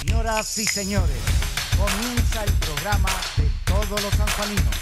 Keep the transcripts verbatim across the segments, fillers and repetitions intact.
Señoras y señores, comienza el programa de todos los sanjuaninos.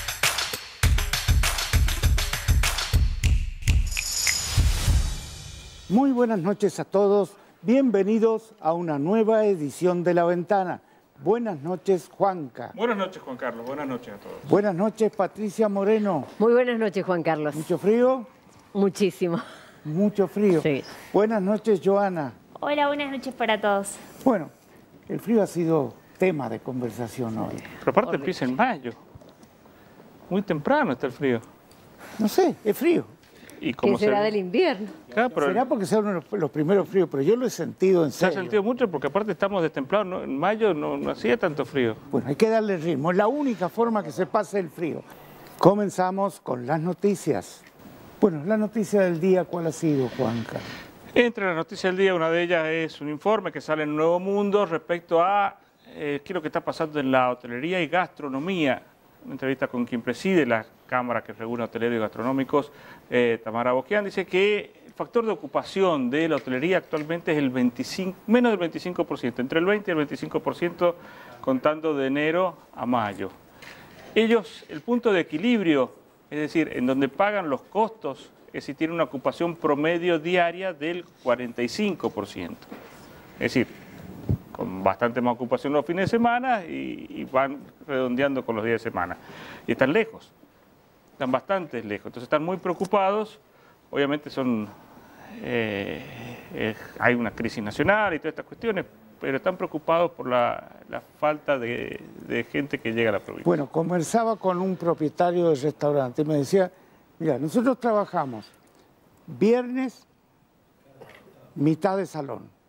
Muy buenas noches a todos, bienvenidos a una nueva edición de La Ventana. Buenas noches, Juanca. Buenas noches, Juan Carlos, buenas noches a todos. Buenas noches, Patricia Moreno. Muy buenas noches, Juan Carlos. ¿Mucho frío? Muchísimo. Mucho frío. Sí. Buenas noches, Joana. Hola, buenas noches para todos. Bueno, el frío ha sido tema de conversación hoy. Pero aparte empieza en mayo. Muy temprano está el frío. No sé, es frío. ¿Y ¿Qué será será del invierno? Claro, pero Será porque son los, los primeros fríos, pero yo lo he sentido en se ha serio. sentido mucho porque aparte estamos destemplados. ¿no? En mayo no, no hacía tanto frío. Bueno, hay que darle ritmo. Es la única forma que se pase el frío. Comenzamos con las noticias. Bueno, la noticia del día, ¿cuál ha sido, Juanca? Entre las noticias del día, una de ellas es un informe que sale en Nuevo Mundo respecto a eh, qué es lo que está pasando en la hotelería y gastronomía. Una entrevista con quien preside la Cámara que regula hoteleros y gastronómicos, eh, Tamara Boquián, dice que el factor de ocupación de la hotelería actualmente es el veinticinco, menos del veinticinco por ciento, entre el veinte y el veinticinco por ciento contando de enero a mayo. Ellos, el punto de equilibrio, es decir, en donde pagan los costos, es si tienen una ocupación promedio diaria del cuarenta y cinco por ciento. Es decir, con bastante más ocupación los fines de semana y, y van redondeando con los días de semana. Y están lejos, están bastante lejos. Entonces están muy preocupados, obviamente son, eh, eh, hay una crisis nacional y todas estas cuestiones, pero están preocupados por la, la falta de, de gente que llega a la provincia. Bueno, conversaba con un propietario del restaurante y me decía, mira, nosotros trabajamos viernes, mitad de salón.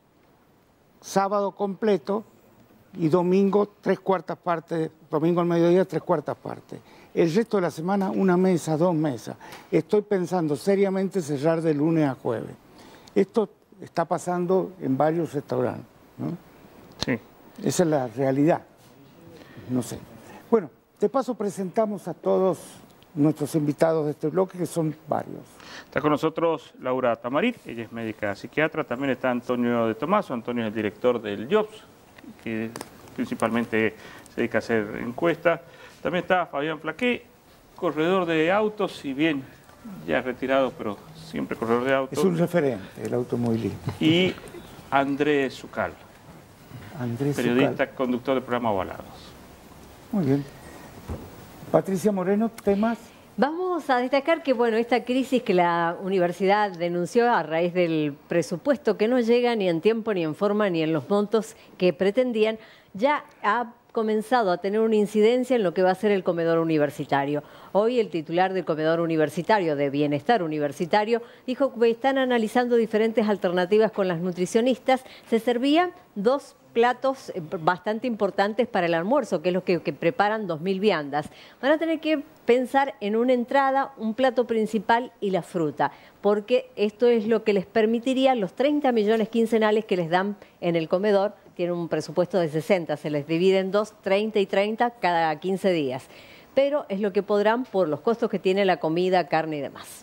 Sábado completo y domingo tres cuartas partes, domingo al mediodía tres cuartas partes. El resto de la semana una mesa, dos mesas. Estoy pensando seriamente cerrar de lunes a jueves. Esto está pasando en varios restaurantes, ¿no? Sí. Esa es la realidad. No sé. Bueno, de paso presentamos a todos nuestros invitados de este bloque, que son varios. Está con nosotros Laura Tamarit, ella es médica psiquiatra. También está Antonio de Tomaso. Antonio es el director del Jobs, que principalmente se dedica a hacer encuestas. También está Fabián Flaqué, corredor de autos, si bien ya retirado, pero siempre corredor de autos. Es un referente el automovilismo. Y Andrés Zucal, Andrés periodista, Zucal. conductor del programa Ovalados. Muy bien. Patricia Moreno, temas. Vamos a destacar que, bueno, esta crisis que la universidad denunció a raíz del presupuesto que no llega ni en tiempo, ni en forma, ni en los montos que pretendían, ya ha comenzado a tener una incidencia en lo que va a ser el comedor universitario. Hoy el titular del comedor universitario, de Bienestar Universitario, dijo que están analizando diferentes alternativas con las nutricionistas. Se servían dos platos bastante importantes para el almuerzo, que es lo que, que preparan dos mil viandas. Van a tener que pensar en una entrada, un plato principal y la fruta, porque esto es lo que les permitiría los treinta millones quincenales que les dan en el comedor. Tienen un presupuesto de sesenta, se les divide en dos, treinta y treinta cada quince días. Pero es lo que podrán por los costos que tiene la comida, carne y demás.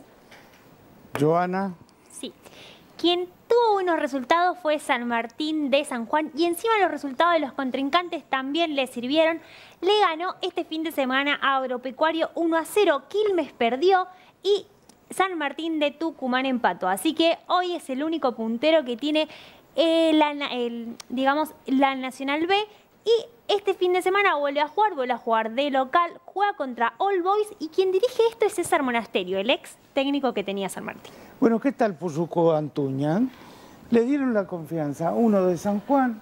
Joana. Sí. Quien tuvo buenos resultados fue San Martín de San Juan y encima los resultados de los contrincantes también le sirvieron. Le ganó este fin de semana a Agropecuario uno a cero. Quilmes perdió y San Martín de Tucumán empató. Así que hoy es el único puntero que tiene el, el, digamos, la Nacional B. Y este fin de semana vuelve a jugar, vuelve a jugar de local, juega contra All Boys y quien dirige esto es César Monasterio, el ex técnico que tenía San Martín. Bueno, ¿qué tal Puzuco Antuñan? Le dieron la confianza a uno de San Juan.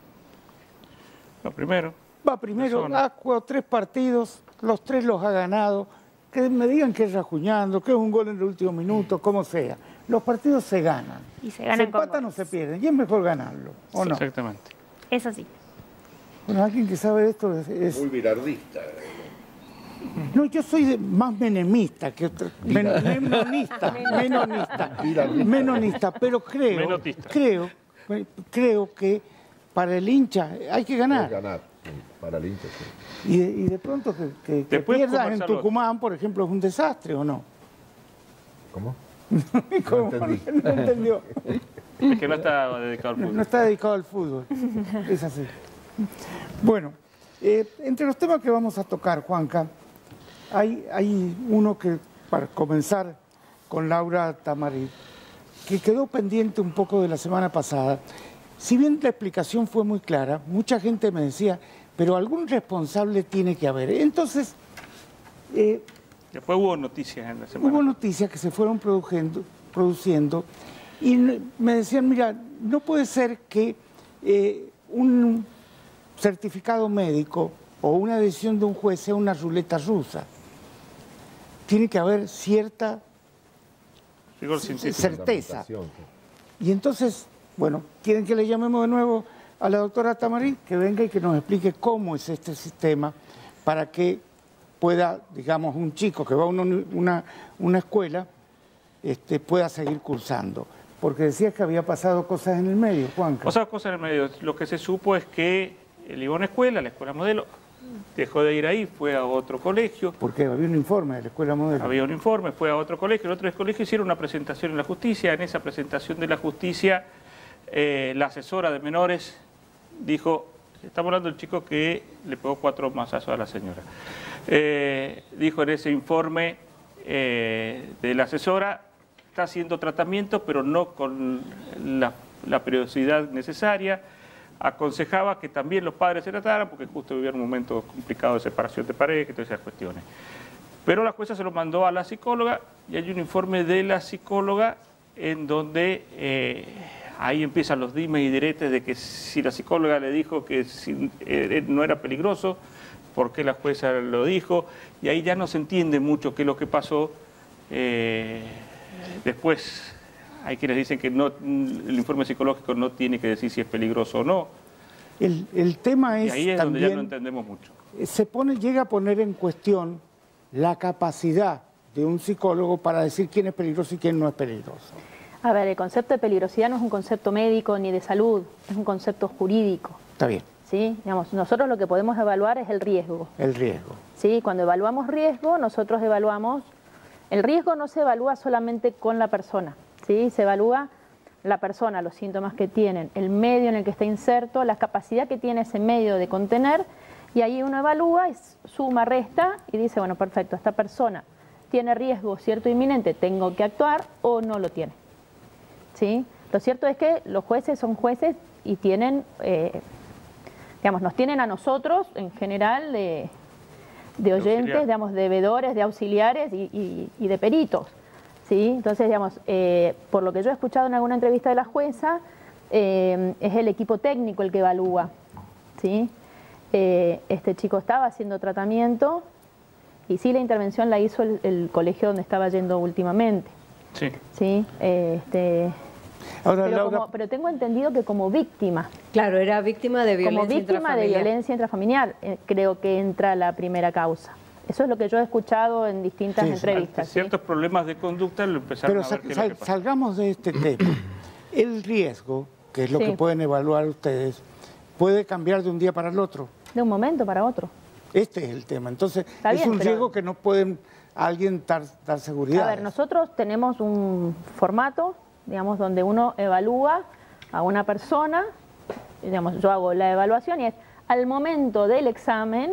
Lo primero. Va primero, ha jugado tres partidos, los tres los ha ganado. Que me digan que es rajuñando, que es un gol en el último minuto, como sea. Los partidos se ganan. Y se ganan se empatan o se pierden. Y es mejor ganarlo, ¿o Sí, no? exactamente. Eso sí. Bueno, alguien que sabe de esto es... es... Muy virardista. No, yo soy de- más menemista que otro. Men- menonista, menonista, menonista, pero creo, Menotista. creo, creo que para el hincha hay que ganar. Ganar. Para el hincha, sí. Y de, y de pronto que, que- que Después pierdas en conversarlo. Tucumán, por ejemplo, es un desastre, ¿o no? ¿Cómo? ¿Cómo? entendí. No entendió. Es que no está dedicado al No, fútbol. no está dedicado al fútbol. Es así. Bueno, eh, entre los temas que vamos a tocar, Juanca, hay, hay uno que, para comenzar con Laura Tamarit, que quedó pendiente un poco de la semana pasada. Si bien la explicación fue muy clara, mucha gente me decía, pero algún responsable tiene que haber. Entonces, eh, Después hubo noticias en la semana. hubo noticias que se fueron produciendo, produciendo y me decían, mira, no puede ser que eh, un certificado médico o una decisión de un juez sea una ruleta rusa. Tiene que haber cierta Rigor científico. certeza. Y entonces, bueno, quieren que le llamemos de nuevo a la doctora Tamarit, que venga y que nos explique cómo es este sistema para que pueda, digamos, un chico que va a una, una, una escuela, este, pueda seguir cursando. Porque decías que había pasado cosas en el medio, Juanca. Pasadas cosas en el medio. Lo que se supo es que él iba a una escuela, la escuela modelo, dejó de ir ahí, fue a otro colegio. Porque había un informe de la escuela modelo. Había un informe, fue a otro colegio, el otro colegio hicieron una presentación en la justicia. En esa presentación de la justicia, eh, la asesora de menores dijo, estamos hablando del chico que le pegó cuatro mazazos a la señora. Eh, dijo en ese informe eh, de la asesora, está haciendo tratamiento, pero no con la, la periodicidad necesaria. Aconsejaba que también los padres se trataran, porque justo vivían un momento complicado de separación de pareja y todas esas cuestiones. Pero la jueza se lo mandó a la psicóloga y hay un informe de la psicóloga en donde eh, ahí empiezan los dimes y diretes de que si la psicóloga le dijo que si, eh, no era peligroso, ¿por qué la jueza lo dijo? Y ahí ya no se entiende mucho qué es lo que pasó. Eh, después hay quienes dicen que no, el informe psicológico no tiene que decir si es peligroso o no. El, el tema es Y ahí es también, donde ya no entendemos mucho. se pone, llega a poner en cuestión la capacidad de un psicólogo para decir quién es peligroso y quién no es peligroso. A ver, el concepto de peligrosidad no es un concepto médico ni de salud, es un concepto jurídico. Está bien, ¿Sí? Digamos, nosotros lo que podemos evaluar es el riesgo. el riesgo. ¿Sí? Cuando evaluamos riesgo, nosotros evaluamos... El riesgo no se evalúa solamente con la persona, ¿sí? Se evalúa la persona, los síntomas que tienen, el medio en el que está inserto, la capacidad que tiene ese medio de contener, y ahí uno evalúa, y suma, resta y dice, bueno, perfecto, esta persona tiene riesgo cierto inminente, tengo que actuar o no lo tiene. ¿Sí? Lo cierto es que los jueces son jueces y tienen, eh, digamos, nos tienen a nosotros en general de, de oyentes, auxiliar. digamos, de veedores, de auxiliares y, y, y de peritos. ¿Sí? Entonces, digamos, eh, por lo que yo he escuchado en alguna entrevista de la jueza, eh, es el equipo técnico el que evalúa. ¿Sí? Eh, este chico estaba haciendo tratamiento y sí, la intervención la hizo el, el colegio donde estaba yendo últimamente. Sí. ¿Sí? Eh, este, Ahora, pero, Laura, como, pero tengo entendido que como víctima, Claro, era víctima de violencia como víctima de intrafamiliar. violencia intrafamiliar, eh, creo que entra la primera causa. Eso es lo que yo he escuchado en distintas Sí, sí. entrevistas. ¿sí? Ciertos problemas de conducta lo empezaron pero a ver sal- qué es lo sal- que pasa. salgamos de este tema. El riesgo, que es lo Sí. que pueden evaluar ustedes, puede cambiar de un día para el otro. De un momento para otro. Este es el tema. Entonces, Está es bien, un pero- riesgo que no pueden alguien dar, dar seguridad. A ver, nosotros tenemos un formato, digamos, donde uno evalúa a una persona, digamos, yo hago la evaluación y es al momento del examen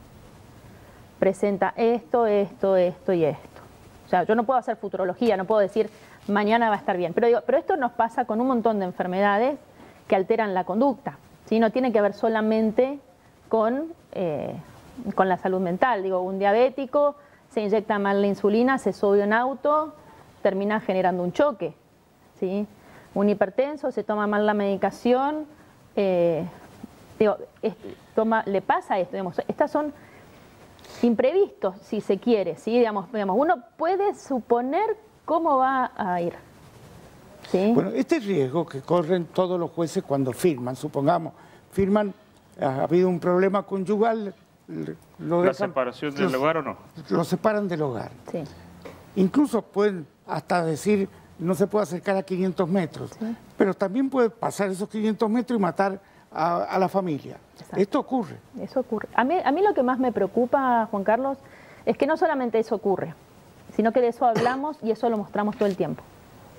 presenta esto, esto, esto y esto. O sea, yo no puedo hacer futurología, no puedo decir mañana va a estar bien. Pero digo, pero esto nos pasa con un montón de enfermedades que alteran la conducta. ¿Sí? No tiene que ver solamente con, eh, con la salud mental. Digo, un diabético se inyecta mal la insulina, se sube a un auto, termina generando un choque. ¿Sí? Un hipertenso se toma mal la medicación, eh, digo, es- toma, le pasa esto. Digamos, estas son imprevistos, si se quiere. ¿Sí? Digamos, digamos, uno puede suponer cómo va a ir. ¿Sí? Bueno, este riesgo que corren todos los jueces cuando firman, supongamos, firman, ha habido un problema conyugal, l- lo ¿La dejan- separación del los- hogar o no? Lo separan del hogar. Sí. Incluso pueden hasta decir, no se puede acercar a quinientos metros, pero también puede pasar esos quinientos metros y matar a, a la familia. Exacto. Esto ocurre. Eso ocurre. A mí, a mí lo que más me preocupa, Juan Carlos, es que no solamente eso ocurre, sino que de eso hablamos y eso lo mostramos todo el tiempo.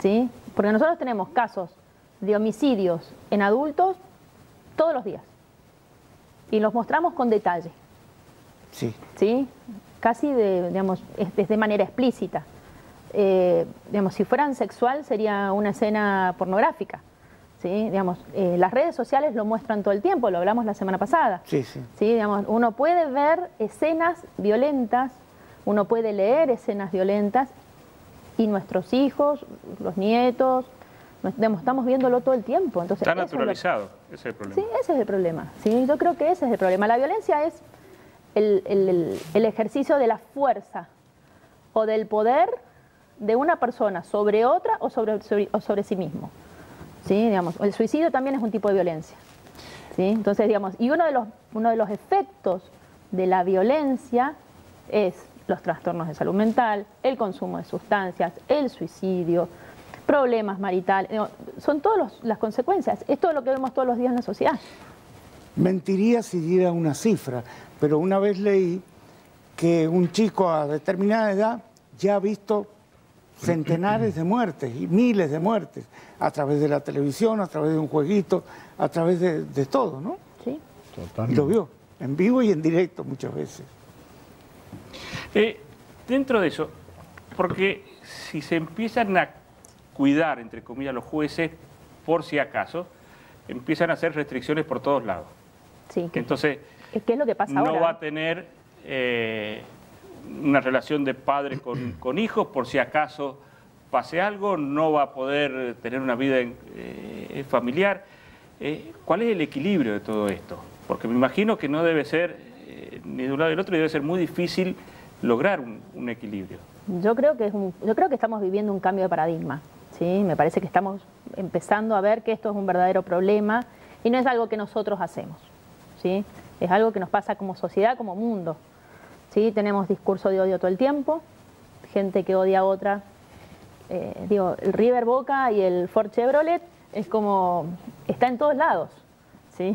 ¿sí? Porque nosotros tenemos casos de homicidios en adultos todos los días y los mostramos con detalle. Sí. ¿Sí? Casi de, digamos, es de manera explícita. Eh, digamos, si fueran sexual sería una escena pornográfica. ¿Sí? Digamos, eh, las redes sociales lo muestran todo el tiempo, lo hablamos la semana pasada. Sí, sí. ¿Sí? Digamos, uno puede ver escenas violentas, uno puede leer escenas violentas y nuestros hijos, los nietos, digamos, estamos viéndolo todo el tiempo. Entonces, está eso naturalizado, es lo, ese es el problema. Sí, ese es el problema. ¿Sí? Yo creo que ese es el problema. La violencia es el, el, el, el ejercicio de la fuerza o del poder de una persona sobre otra o sobre, sobre, o sobre sí mismo. ¿Sí? Digamos, el suicidio también es un tipo de violencia. ¿Sí? Entonces, digamos, y uno de los, uno de los efectos de la violencia es los trastornos de salud mental, el consumo de sustancias, el suicidio, problemas maritales, digamos, son todas las consecuencias. Es todo lo que vemos todos los días en la sociedad. Mentiría si diera una cifra, pero una vez leí que un chico a determinada edad ya ha visto centenares de muertes y miles de muertes a través de la televisión, a través de un jueguito, a través de, de todo, ¿no? Sí. Totalmente. Y lo vio en vivo y en directo muchas veces. Eh, dentro de eso, porque si se empiezan a cuidar, entre comillas, los jueces, por si acaso, empiezan a hacer restricciones por todos lados. Sí. Entonces, ¿qué es lo que pasa no ahora? va a tener eh, una relación de padre con, con hijos, por si acaso pase algo, no va a poder tener una vida eh, familiar. Eh, ¿Cuál es el equilibrio de todo esto? Porque me imagino que no debe ser, eh, ni de un lado ni del otro, y debe ser muy difícil lograr un, un equilibrio. Yo creo que es un, yo creo que estamos viviendo un cambio de paradigma. ¿Sí? Me parece que estamos empezando a ver que esto es un verdadero problema y no es algo que nosotros hacemos. ¿Sí? Es algo que nos pasa como sociedad, como mundo. ¿Sí? Tenemos discurso de odio todo el tiempo, gente que odia a otra. Eh, digo, el River Boca y el Ford Chevrolet es como, está en todos lados, ¿sí?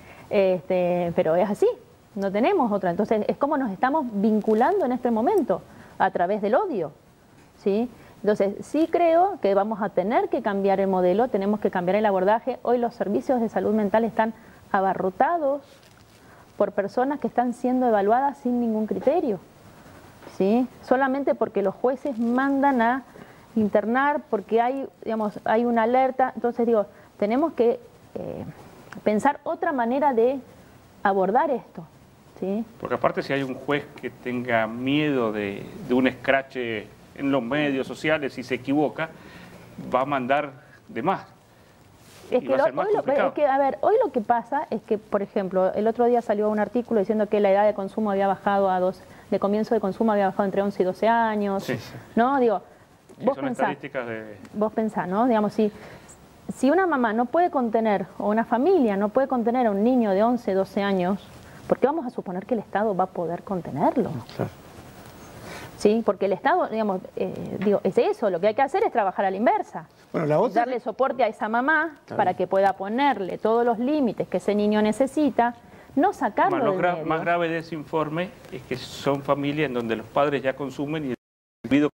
Este, pero es así, no tenemos otra. Entonces es como nos estamos vinculando en este momento, a través del odio, ¿sí? Entonces sí creo que vamos a tener que cambiar el modelo, tenemos que cambiar el abordaje. Hoy los servicios de salud mental están abarrotados por personas que están siendo evaluadas sin ningún criterio, ¿sí? Solamente porque los jueces mandan a internar, porque hay, digamos, hay una alerta. Entonces digo, tenemos que eh, pensar otra manera de abordar esto, ¿sí? Porque aparte, si hay un juez que tenga miedo de, de un escrache en los medios sociales y se equivoca, va a mandar de más. Es que, lo, hoy lo, es que, a ver, hoy lo que pasa es que, por ejemplo, el otro día salió un artículo diciendo que la edad de consumo había bajado a dos, de comienzo de consumo había bajado entre once y doce años, sí, sí. ¿No? Digo, sí, vos son pensá, estadísticas de... vos pensá, ¿no? Digamos, si, si una mamá no puede contener, o una familia no puede contener a un niño de once, doce años, ¿por qué vamos a suponer que el Estado va a poder contenerlo? Claro. Sí, porque el Estado, digamos, eh, digo, es eso, lo que hay que hacer es trabajar a la inversa. Bueno, la otra... Darle soporte a esa mamá, claro, para que pueda ponerle todos los límites que ese niño necesita, no sacarlo más, del gra medio. Más grave de ese informe es que son familias en donde los padres ya consumen y el individuo...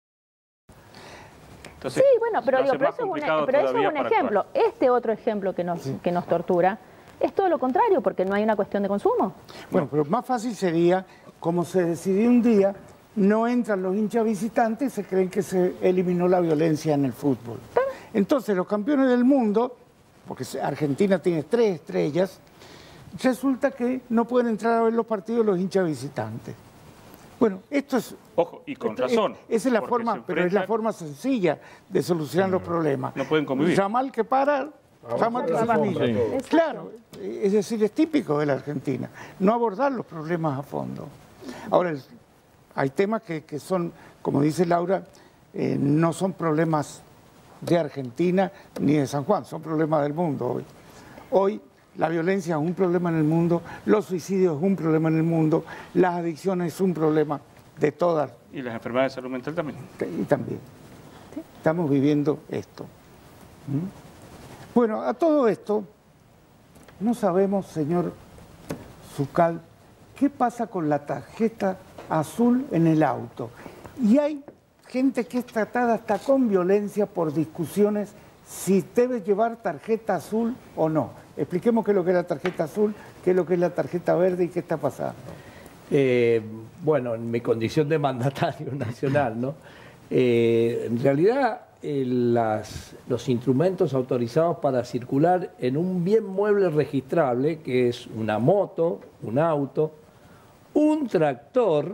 Entonces, sí, bueno, pero, digo, pero eso es un, pero eso es un ejemplo. Actuar. Este otro ejemplo que nos, sí. que nos tortura es todo lo contrario, porque no hay una cuestión de consumo. Bueno, pero más fácil sería, como se decidió un día, no entran los hinchas visitantes, se creen que se eliminó la violencia en el fútbol. Entonces los campeones del mundo, porque Argentina tiene tres estrellas, resulta que no pueden entrar a ver los partidos los hinchas visitantes. Bueno, esto es... Ojo, y con esto, razón. Es, esa es la forma, enfrentan... pero es la forma sencilla de solucionar no, los problemas. No pueden convivir. Ramal que para, Ramal que se camina. Sí. Claro, es decir, es típico de la Argentina, no abordar los problemas a fondo. Ahora, el, hay temas que, que son, como dice Laura, eh, no son problemas de Argentina ni de San Juan, son problemas del mundo hoy. Hoy la violencia es un problema en el mundo, los suicidios es un problema en el mundo, las adicciones es un problema de todas. Y las enfermedades de salud mental también. Y también. ¿Sí? Estamos viviendo esto. ¿Mm? Bueno, a todo esto, no sabemos, señor Zucal, qué pasa con la tarjeta azul en el auto. Y hay gente que es tratada hasta con violencia por discusiones si debe llevar tarjeta azul o no. Expliquemos qué es lo que es la tarjeta azul, qué es lo que es la tarjeta verde y qué está pasando. Eh, bueno, en mi condición de mandatario nacional, ¿no? Eh, en realidad, eh, las, los instrumentos autorizados para circular en un bien mueble registrable, que es una moto, un auto, un tractor,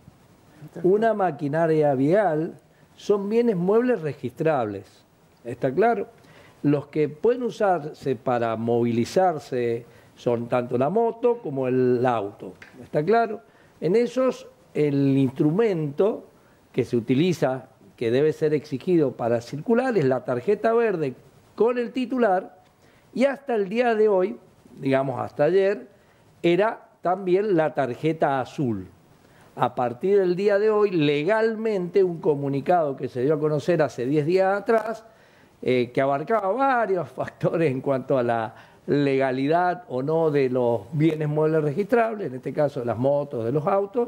una maquinaria vial, son bienes muebles registrables. ¿Está claro? Los que pueden usarse para movilizarse son tanto la moto como el auto. ¿Está claro? En esos, el instrumento que se utiliza, que debe ser exigido para circular, es la tarjeta verde con el titular, y hasta el día de hoy, digamos hasta ayer, era también la tarjeta azul. A partir del día de hoy, legalmente, un comunicado que se dio a conocer hace diez días atrás, eh, que abarcaba varios factores en cuanto a la legalidad o no de los bienes muebles registrables, en este caso de las motos, de los autos,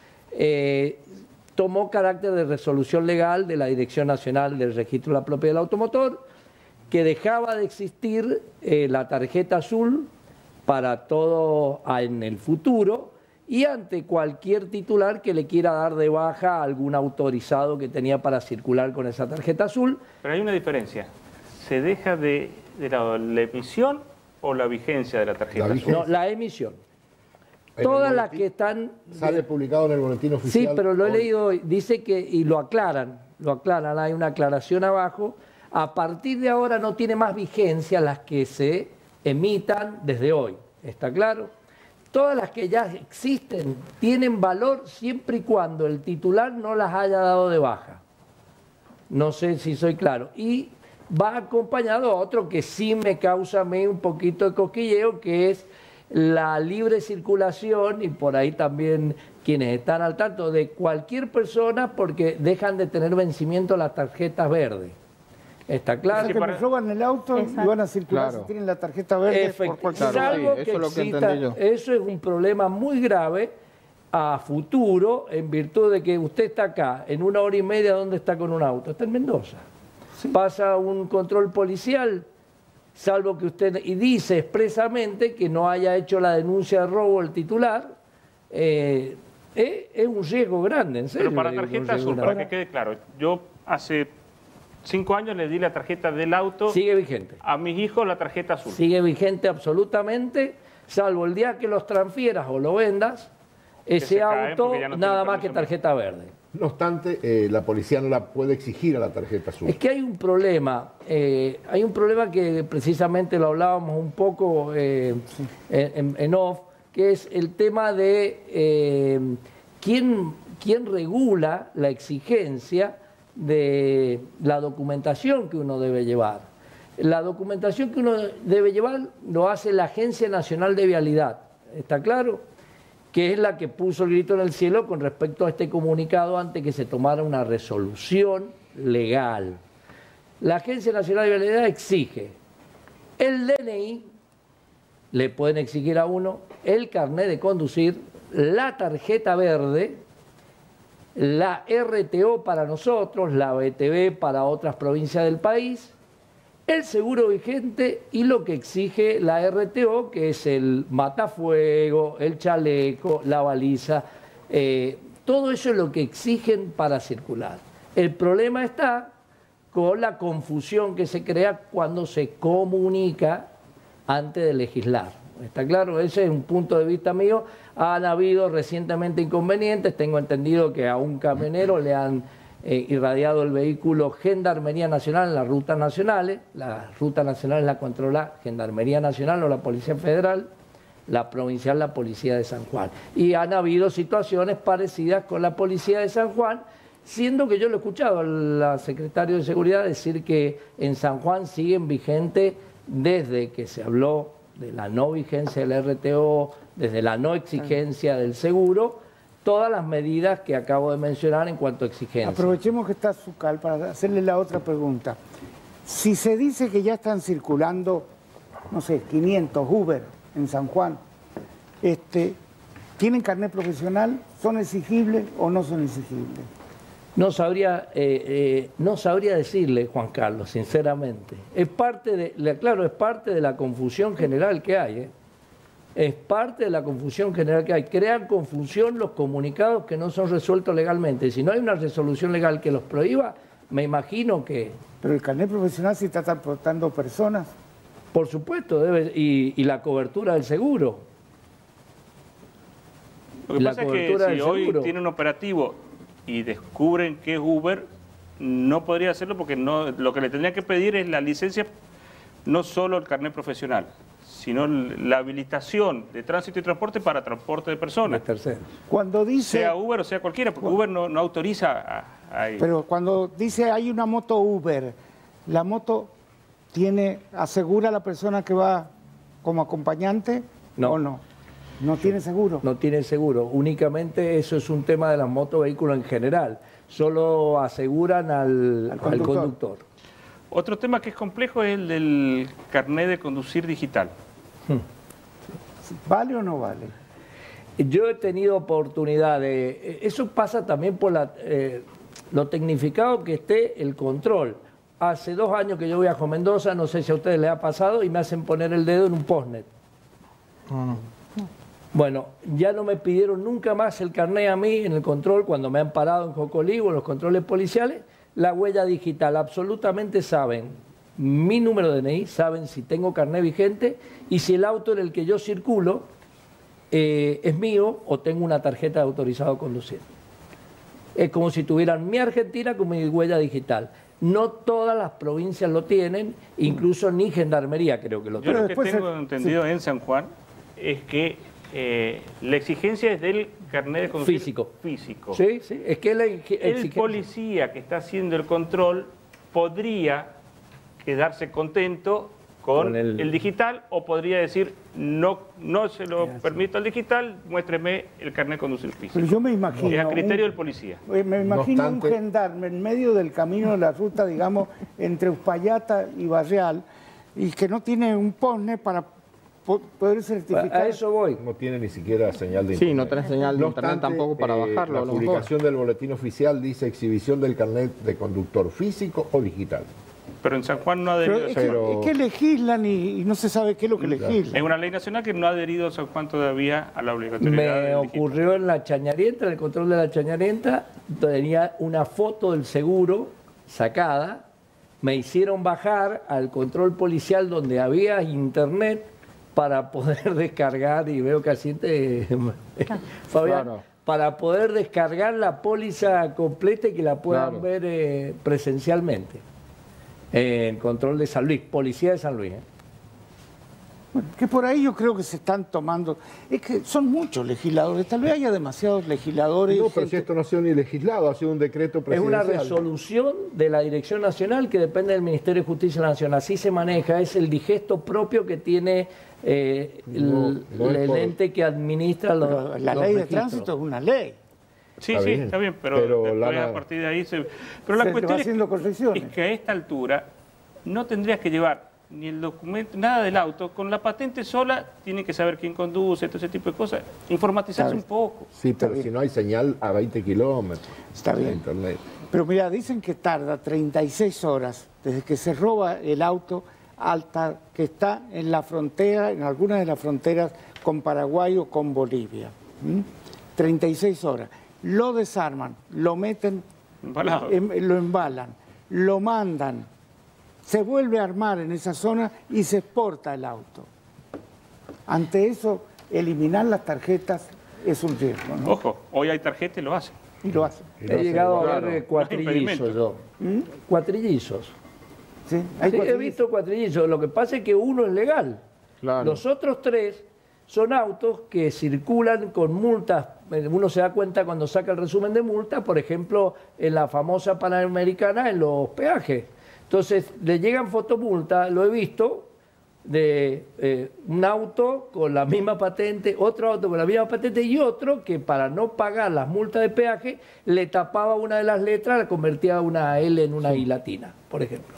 eh, tomó carácter de resolución legal de la Dirección Nacional del Registro de la Propiedad del Automotor, que dejaba de existir eh, la tarjeta azul para todo en el futuro y ante cualquier titular que le quiera dar de baja a algún autorizado que tenía para circular con esa tarjeta azul. Pero hay una diferencia. ¿Se deja de, de la, la emisión o la vigencia de la tarjeta la azul? No, la emisión. En Todas el las boletín, que están... Sale publicado en el boletín oficial. Sí, pero lo he hoy. leído hoy. Dice que, y lo aclaran, lo aclaran, hay una aclaración abajo. A partir de ahora no tiene más vigencia las que se emitan desde hoy. ¿Está claro? Todas las que ya existen tienen valor siempre y cuando el titular no las haya dado de baja. No sé si soy claro. Y va acompañado a otro que sí me causa a mí un poquito de cosquilleo, que es la libre circulación, y por ahí también quienes están al tanto, de cualquier persona porque dejan de tener vencimiento las tarjetas verdes. ¿Está claro? O sea, que me roban el auto Exacto. y van a circular Claro. si tienen la tarjeta verde Efect- por cualquier Claro, salvo sí, que eso es lo que exista- entendí yo. eso es un problema muy grave a futuro, en virtud de que usted está acá, en una hora y media, ¿dónde está con un auto? Está en Mendoza. Pasa un control policial, salvo que usted, y dice expresamente que no haya hecho la denuncia de robo el titular, eh, eh, es un riesgo grande, en serio. Pero para le digo, un tarjeta riesgo azul, para grande. que quede claro, yo hace cinco años le di la tarjeta del auto Sigue vigente. a mis hijos, la tarjeta azul. Sigue vigente absolutamente, salvo el día que los transfieras o lo vendas, ese se caen auto porque ya no nada tienen más que permiso. tarjeta verde. No obstante, eh, la policía no la puede exigir a la tarjeta azul. Es que hay un problema, eh, hay un problema que precisamente lo hablábamos un poco eh, en, en off, que es el tema de eh, quién, quién regula la exigencia de la documentación que uno debe llevar. La documentación que uno debe llevar lo hace la Agencia Nacional de Vialidad, ¿está claro? Que es la que puso el grito en el cielo con respecto a este comunicado antes que se tomara una resolución legal. La Agencia Nacional de Vialidad exige el D N I, le pueden exigir a uno el carnet de conducir, la tarjeta verde, la R T O para nosotros, la B T V para otras provincias del país, el seguro vigente y lo que exige la R T O, que es el matafuego, el chaleco, la baliza, eh, todo eso es lo que exigen para circular. El problema está con la confusión que se crea cuando se comunica antes de legislar. ¿Está claro? Ese es un punto de vista mío. Han habido recientemente inconvenientes. Tengo entendido que a un camionero le han eh, irradiado el vehículo Gendarmería Nacional en las rutas nacionales. La ruta nacional la controla Gendarmería Nacional o la Policía Federal, la provincial la Policía de San Juan. Y han habido situaciones parecidas con la Policía de San Juan, siendo que yo lo he escuchado al secretario de Seguridad decir que en San Juan siguen vigentes desde que se habló de la no vigencia del R T O, desde la no exigencia del seguro, todas las medidas que acabo de mencionar en cuanto a exigencia. Aprovechemos que está Zucal para hacerle la otra pregunta. Si se dice que ya están circulando, no sé, quinientos Uber en San Juan, este, ¿tienen carnet profesional? ¿Son exigibles o no son exigibles? No sabría, eh, eh, no sabría decirle, Juan Carlos, sinceramente. Es parte de, le aclaro, es parte de la confusión general que hay. ¿eh? Es parte de la confusión general que hay. Crean confusión los comunicados que no son resueltos legalmente. Si no hay una resolución legal que los prohíba, me imagino que... Pero el carnet profesional sí está transportando personas. Por supuesto, debe, y, y la cobertura del seguro. Lo que La pasa es que cobertura si del hoy seguro. tiene un operativo y descubren que es Uber, no podría hacerlo porque no, lo que le tendrían que pedir es la licencia, no solo el carnet profesional, sino la habilitación de tránsito y transporte para transporte de personas. De terceros. Cuando dice... Sea Uber o sea cualquiera, porque Uber no, no autoriza a, a ir. Pero cuando dice hay una moto Uber, la moto tiene, asegura a la persona que va como acompañante No. o no. No tiene seguro. No tiene seguro. Únicamente eso es un tema de las motovehículos en general. Solo aseguran al, Al al conductor. conductor. Otro tema que es complejo es el del carnet de conducir digital. ¿Vale o no vale? Yo he tenido oportunidad de... Eso pasa también por la, eh, lo tecnificado que esté el control. Hace dos años que yo viajo a Mendoza, no sé si a ustedes les ha pasado, y me hacen poner el dedo en un postnet. No, no. Bueno, ya no me pidieron nunca más el carnet a mí en el control cuando me han parado en Jocolí o en los controles policiales. La huella digital, absolutamente saben mi número de D N I, saben si tengo carnet vigente y si el auto en el que yo circulo eh, es mío o tengo una tarjeta de autorizado a conducir. Es como si tuvieran mi Argentina con mi huella digital. No todas las provincias lo tienen, incluso ni Gendarmería creo que lo Yo tiene. lo que después tengo el- entendido sí. en San Juan es que eh, la exigencia es del carnet de conducir Físico. físico. Sí, sí, es que la exi- El exigencia- policía que está haciendo el control podría quedarse contento con, Con el... el- digital o podría decir no, no se lo permito al digital, muéstreme el carnet de conducir físico. Pero yo me imagino... Es a criterio un- del policía. eh, Me imagino No obstante- un gendarme en medio del camino de la ruta, digamos, entre Uspallata y Barreal, y que no tiene un postnet para po- poder certificar. A eso voy. No tiene ni siquiera señal de Sí, internet. no tenés señal de No internet obstante, tampoco para eh, bajarlo. a La lo mejor. publicación del boletín oficial dice exhibición del carnet de conductor físico o digital. Pero en San Juan no ha Pero adherido. es, Pero- que, es que legislan y, y no se sabe qué es lo que Es legislan. una ley nacional que no ha adherido San Juan todavía a la obligatoriedad Me del digital. ocurrió en la Chañarienta, en el control de la Chañarienta, tenía una foto del seguro sacada, me hicieron bajar al control policial donde había internet para poder descargar, y veo que asiente Fabián, Claro. para poder descargar la póliza completa y que la puedan Claro. ver eh, presencialmente. En control de San Luis, policía de San Luis. ¿eh? Bueno, que por ahí yo creo que se están tomando. Es que son muchos legisladores, tal vez haya demasiados legisladores. No, y pero si gente- esto no ha sido ni legislado, ha sido un decreto Es una presidencial. resolución de la Dirección Nacional que depende del Ministerio de Justicia de la Nación. Así se maneja, es el digesto propio que tiene eh, el, No, no es el por- ente que administra los, Pero la los ley de registros. tránsito es una ley. Sí, Está sí, bien, está bien, pero, pero después Lana- a partir de ahí se... Pero Se la te cuestión va es haciendo que, correcciones. es que a esta altura no tendrías que llevar ni el documento, nada del auto, con la patente sola tiene que saber quién conduce, todo ese tipo de cosas, informatizarse Está un poco. Sí, pero bien. si no hay señal a veinte kilómetros. Está de bien. internet. Pero mira, dicen que tarda treinta y seis horas desde que se roba el auto hasta que está en la frontera, en algunas de las fronteras con Paraguay o con Bolivia. ¿Mm? treinta y seis horas. Lo desarman, lo meten, Embalado. em- lo embalan, lo mandan, se vuelve a armar en esa zona y se exporta el auto. Ante eso, eliminar las tarjetas es un riesgo, ¿no? Ojo, hoy hay tarjeta y lo hacen. Y lo hacen. Y lo He hace llegado igual. a ver eh, cuatrillizos impedimento. yo. Cuatrillizos. ¿Sí? Hay Sí, he cuatro- visto cuatrillizos. Lo que pasa es que uno es legal. Claro. Los otros tres son autos que circulan con multas. Eh, Uno se da cuenta cuando saca el resumen de multas, por ejemplo, en la famosa Panamericana, en los peajes. Entonces, le llegan fotomultas, lo he visto, de eh, un auto con la misma patente, otro auto con la misma patente y otro que para no pagar las multas de peaje le tapaba una de las letras, la convertía una L en una I latina, por ejemplo.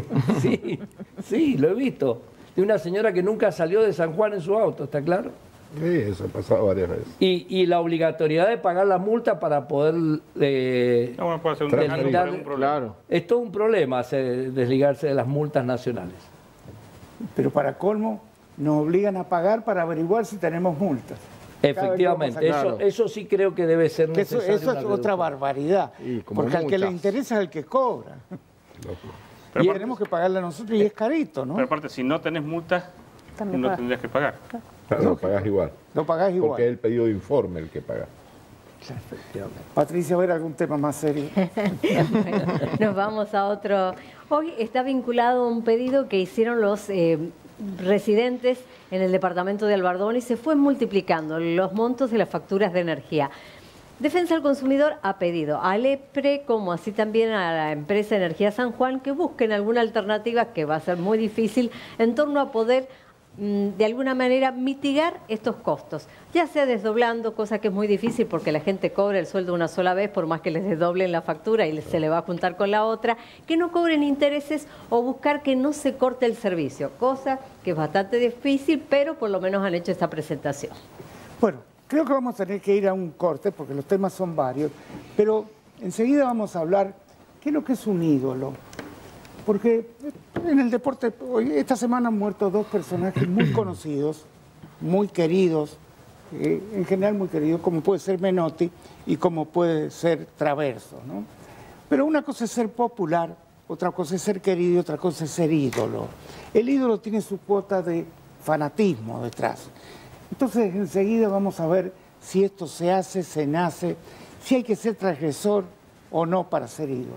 sí, sí, lo he visto. De una señora que nunca salió de San Juan en su auto, ¿está claro? Sí, eso ha pasado varias veces. Y, y la obligatoriedad de pagar la multa para poder eh, No, bueno, puede ser un deslindar- descargo, pero es un problema. Claro. es todo un problema hacer- desligarse de las multas nacionales. Pero para colmo, nos obligan a pagar para averiguar si tenemos multas. Efectivamente, Cada vez que eso, vamos a- eso sí creo que debe ser Que eso, necesario. eso es una otra reducción. barbaridad. Y como Porque al que le muchas. interesa es el que cobra. Pero y aparte- tenemos que pagarle a nosotros y es carito, ¿no? Pero aparte, si no tenés multas, También no pagas. tendrías que pagar. Claro, lo pagás igual. Lo pagás igual. Porque es el pedido de informe el que paga. Patricia, a ver algún tema más serio. Bueno, nos vamos a otro. Hoy está vinculado a un pedido que hicieron los eh, residentes en el departamento de Albardón y se fue multiplicando los montos de las facturas de energía. Defensa del Consumidor ha pedido a Lepre, como así también a la empresa Energía San Juan, que busquen alguna alternativa, que va a ser muy difícil, en torno a poder mm, de alguna manera mitigar estos costos, ya sea desdoblando, cosa que es muy difícil porque la gente cobra el sueldo una sola vez, por más que les desdoblen la factura y se le va a juntar con la otra, que no cobren intereses o buscar que no se corte el servicio, cosa que es bastante difícil, pero por lo menos han hecho esta presentación. Bueno, creo que vamos a tener que ir a un corte porque los temas son varios, pero enseguida vamos a hablar qué es lo que es un ídolo. Porque en el deporte, hoy, esta semana han muerto dos personajes muy conocidos, muy queridos, eh, en general muy queridos, como puede ser Menotti y como puede ser Traverso, ¿no? Pero una cosa es ser popular, otra cosa es ser querido y otra cosa es ser ídolo. El ídolo tiene su cuota de fanatismo detrás. Entonces, enseguida vamos a ver si esto se hace, se nace, si hay que ser transgresor o no para ser ídolo.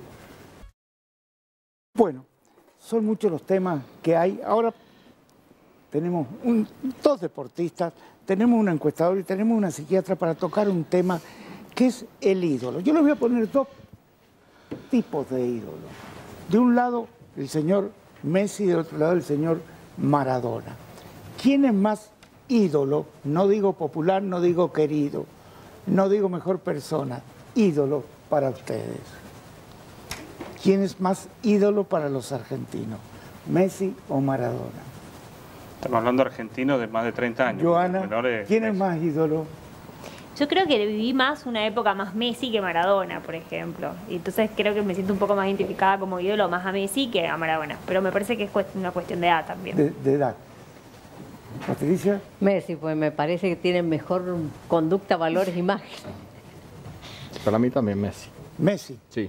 Bueno, son muchos los temas que hay. Ahora tenemos un- dos deportistas, tenemos un encuestador y tenemos una psiquiatra para tocar un tema que es el ídolo. Yo les voy a poner dos tipos de ídolos. De un lado, el señor Messi, del otro lado, el señor Maradona. ¿Quién es más ídolo? No digo popular, no digo querido, no digo mejor persona, ídolo para ustedes. ¿Quién es más ídolo para los argentinos? ¿Messi o Maradona? Estamos hablando de argentinos de más de treinta años. Joana, menores, ¿quién es Messi. más ídolo? Yo creo que viví más una época más Messi que Maradona, por ejemplo. Y entonces creo que me siento un poco más identificada como ídolo más a Messi que a Maradona. Pero me parece que es cuest- una cuestión de edad también. De, de edad. Patricia, Messi, pues me parece que tienen mejor conducta, valores, imagen. Para mí también Messi. Messi. Sí.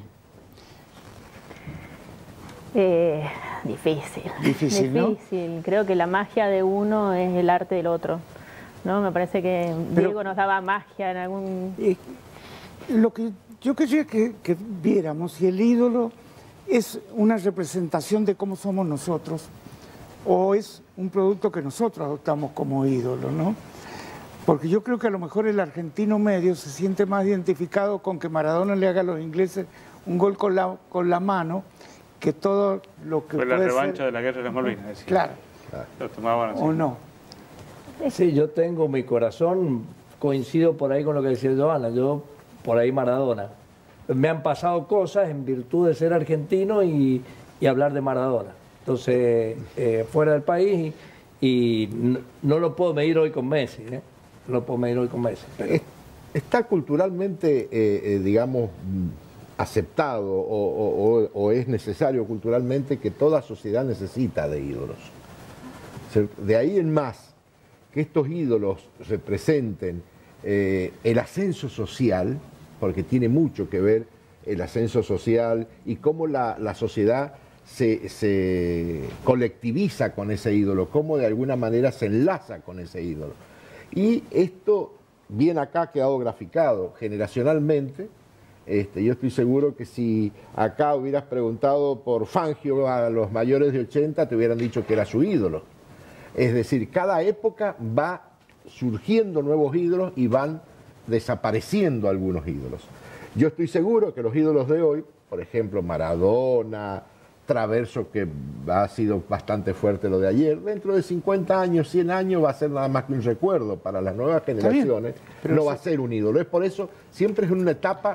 Eh, difícil. Difícil, ¿no? Difícil. Creo que la magia de uno es el arte del otro. ¿No? Me parece que Pero- Diego nos daba magia en algún... Eh, lo que yo quería que, que viéramos si el ídolo es una representación de cómo somos nosotros o es un producto que nosotros adoptamos como ídolo, ¿no? Porque yo creo que a lo mejor el argentino medio se siente más identificado con que Maradona le haga a los ingleses un gol con la, con la mano que todo lo que Fue la puede revancha ser... de la guerra de las Malvinas. decía. Claro, Lo tomaban así. o no. Sí, yo tengo mi corazón, coincido por ahí con lo que decía Joana, yo por ahí Maradona. Me han pasado cosas en virtud de ser argentino y, y hablar de Maradona. Entonces, eh, fuera del país y, y no, no lo puedo medir hoy con Messi, ¿eh? No lo puedo medir hoy con Messi. pero- Es- Está culturalmente, eh, eh, digamos, mm, aceptado o, o- o- o es necesario culturalmente que toda sociedad necesita de ídolos. O sea, de ahí en más, que estos ídolos representen eh, el ascenso social, porque tiene mucho que ver el ascenso social y cómo la, la sociedad se, se colectiviza con ese ídolo, cómo de alguna manera se enlaza con ese ídolo. Y esto, bien acá ha quedado graficado generacionalmente. Este, yo estoy seguro que si acá hubieras preguntado por Fangio a los mayores de ochenta, te hubieran dicho que era su ídolo. Es decir, cada época va surgiendo nuevos ídolos y van desapareciendo algunos ídolos. Yo estoy seguro que los ídolos de hoy, por ejemplo, Maradona, Traverso, que ha sido bastante fuerte lo de ayer, dentro de cincuenta años, cien años va a ser nada más que un recuerdo para las nuevas bien, generaciones, pero no eso- va a ser un ídolo. Es por eso, siempre es una etapa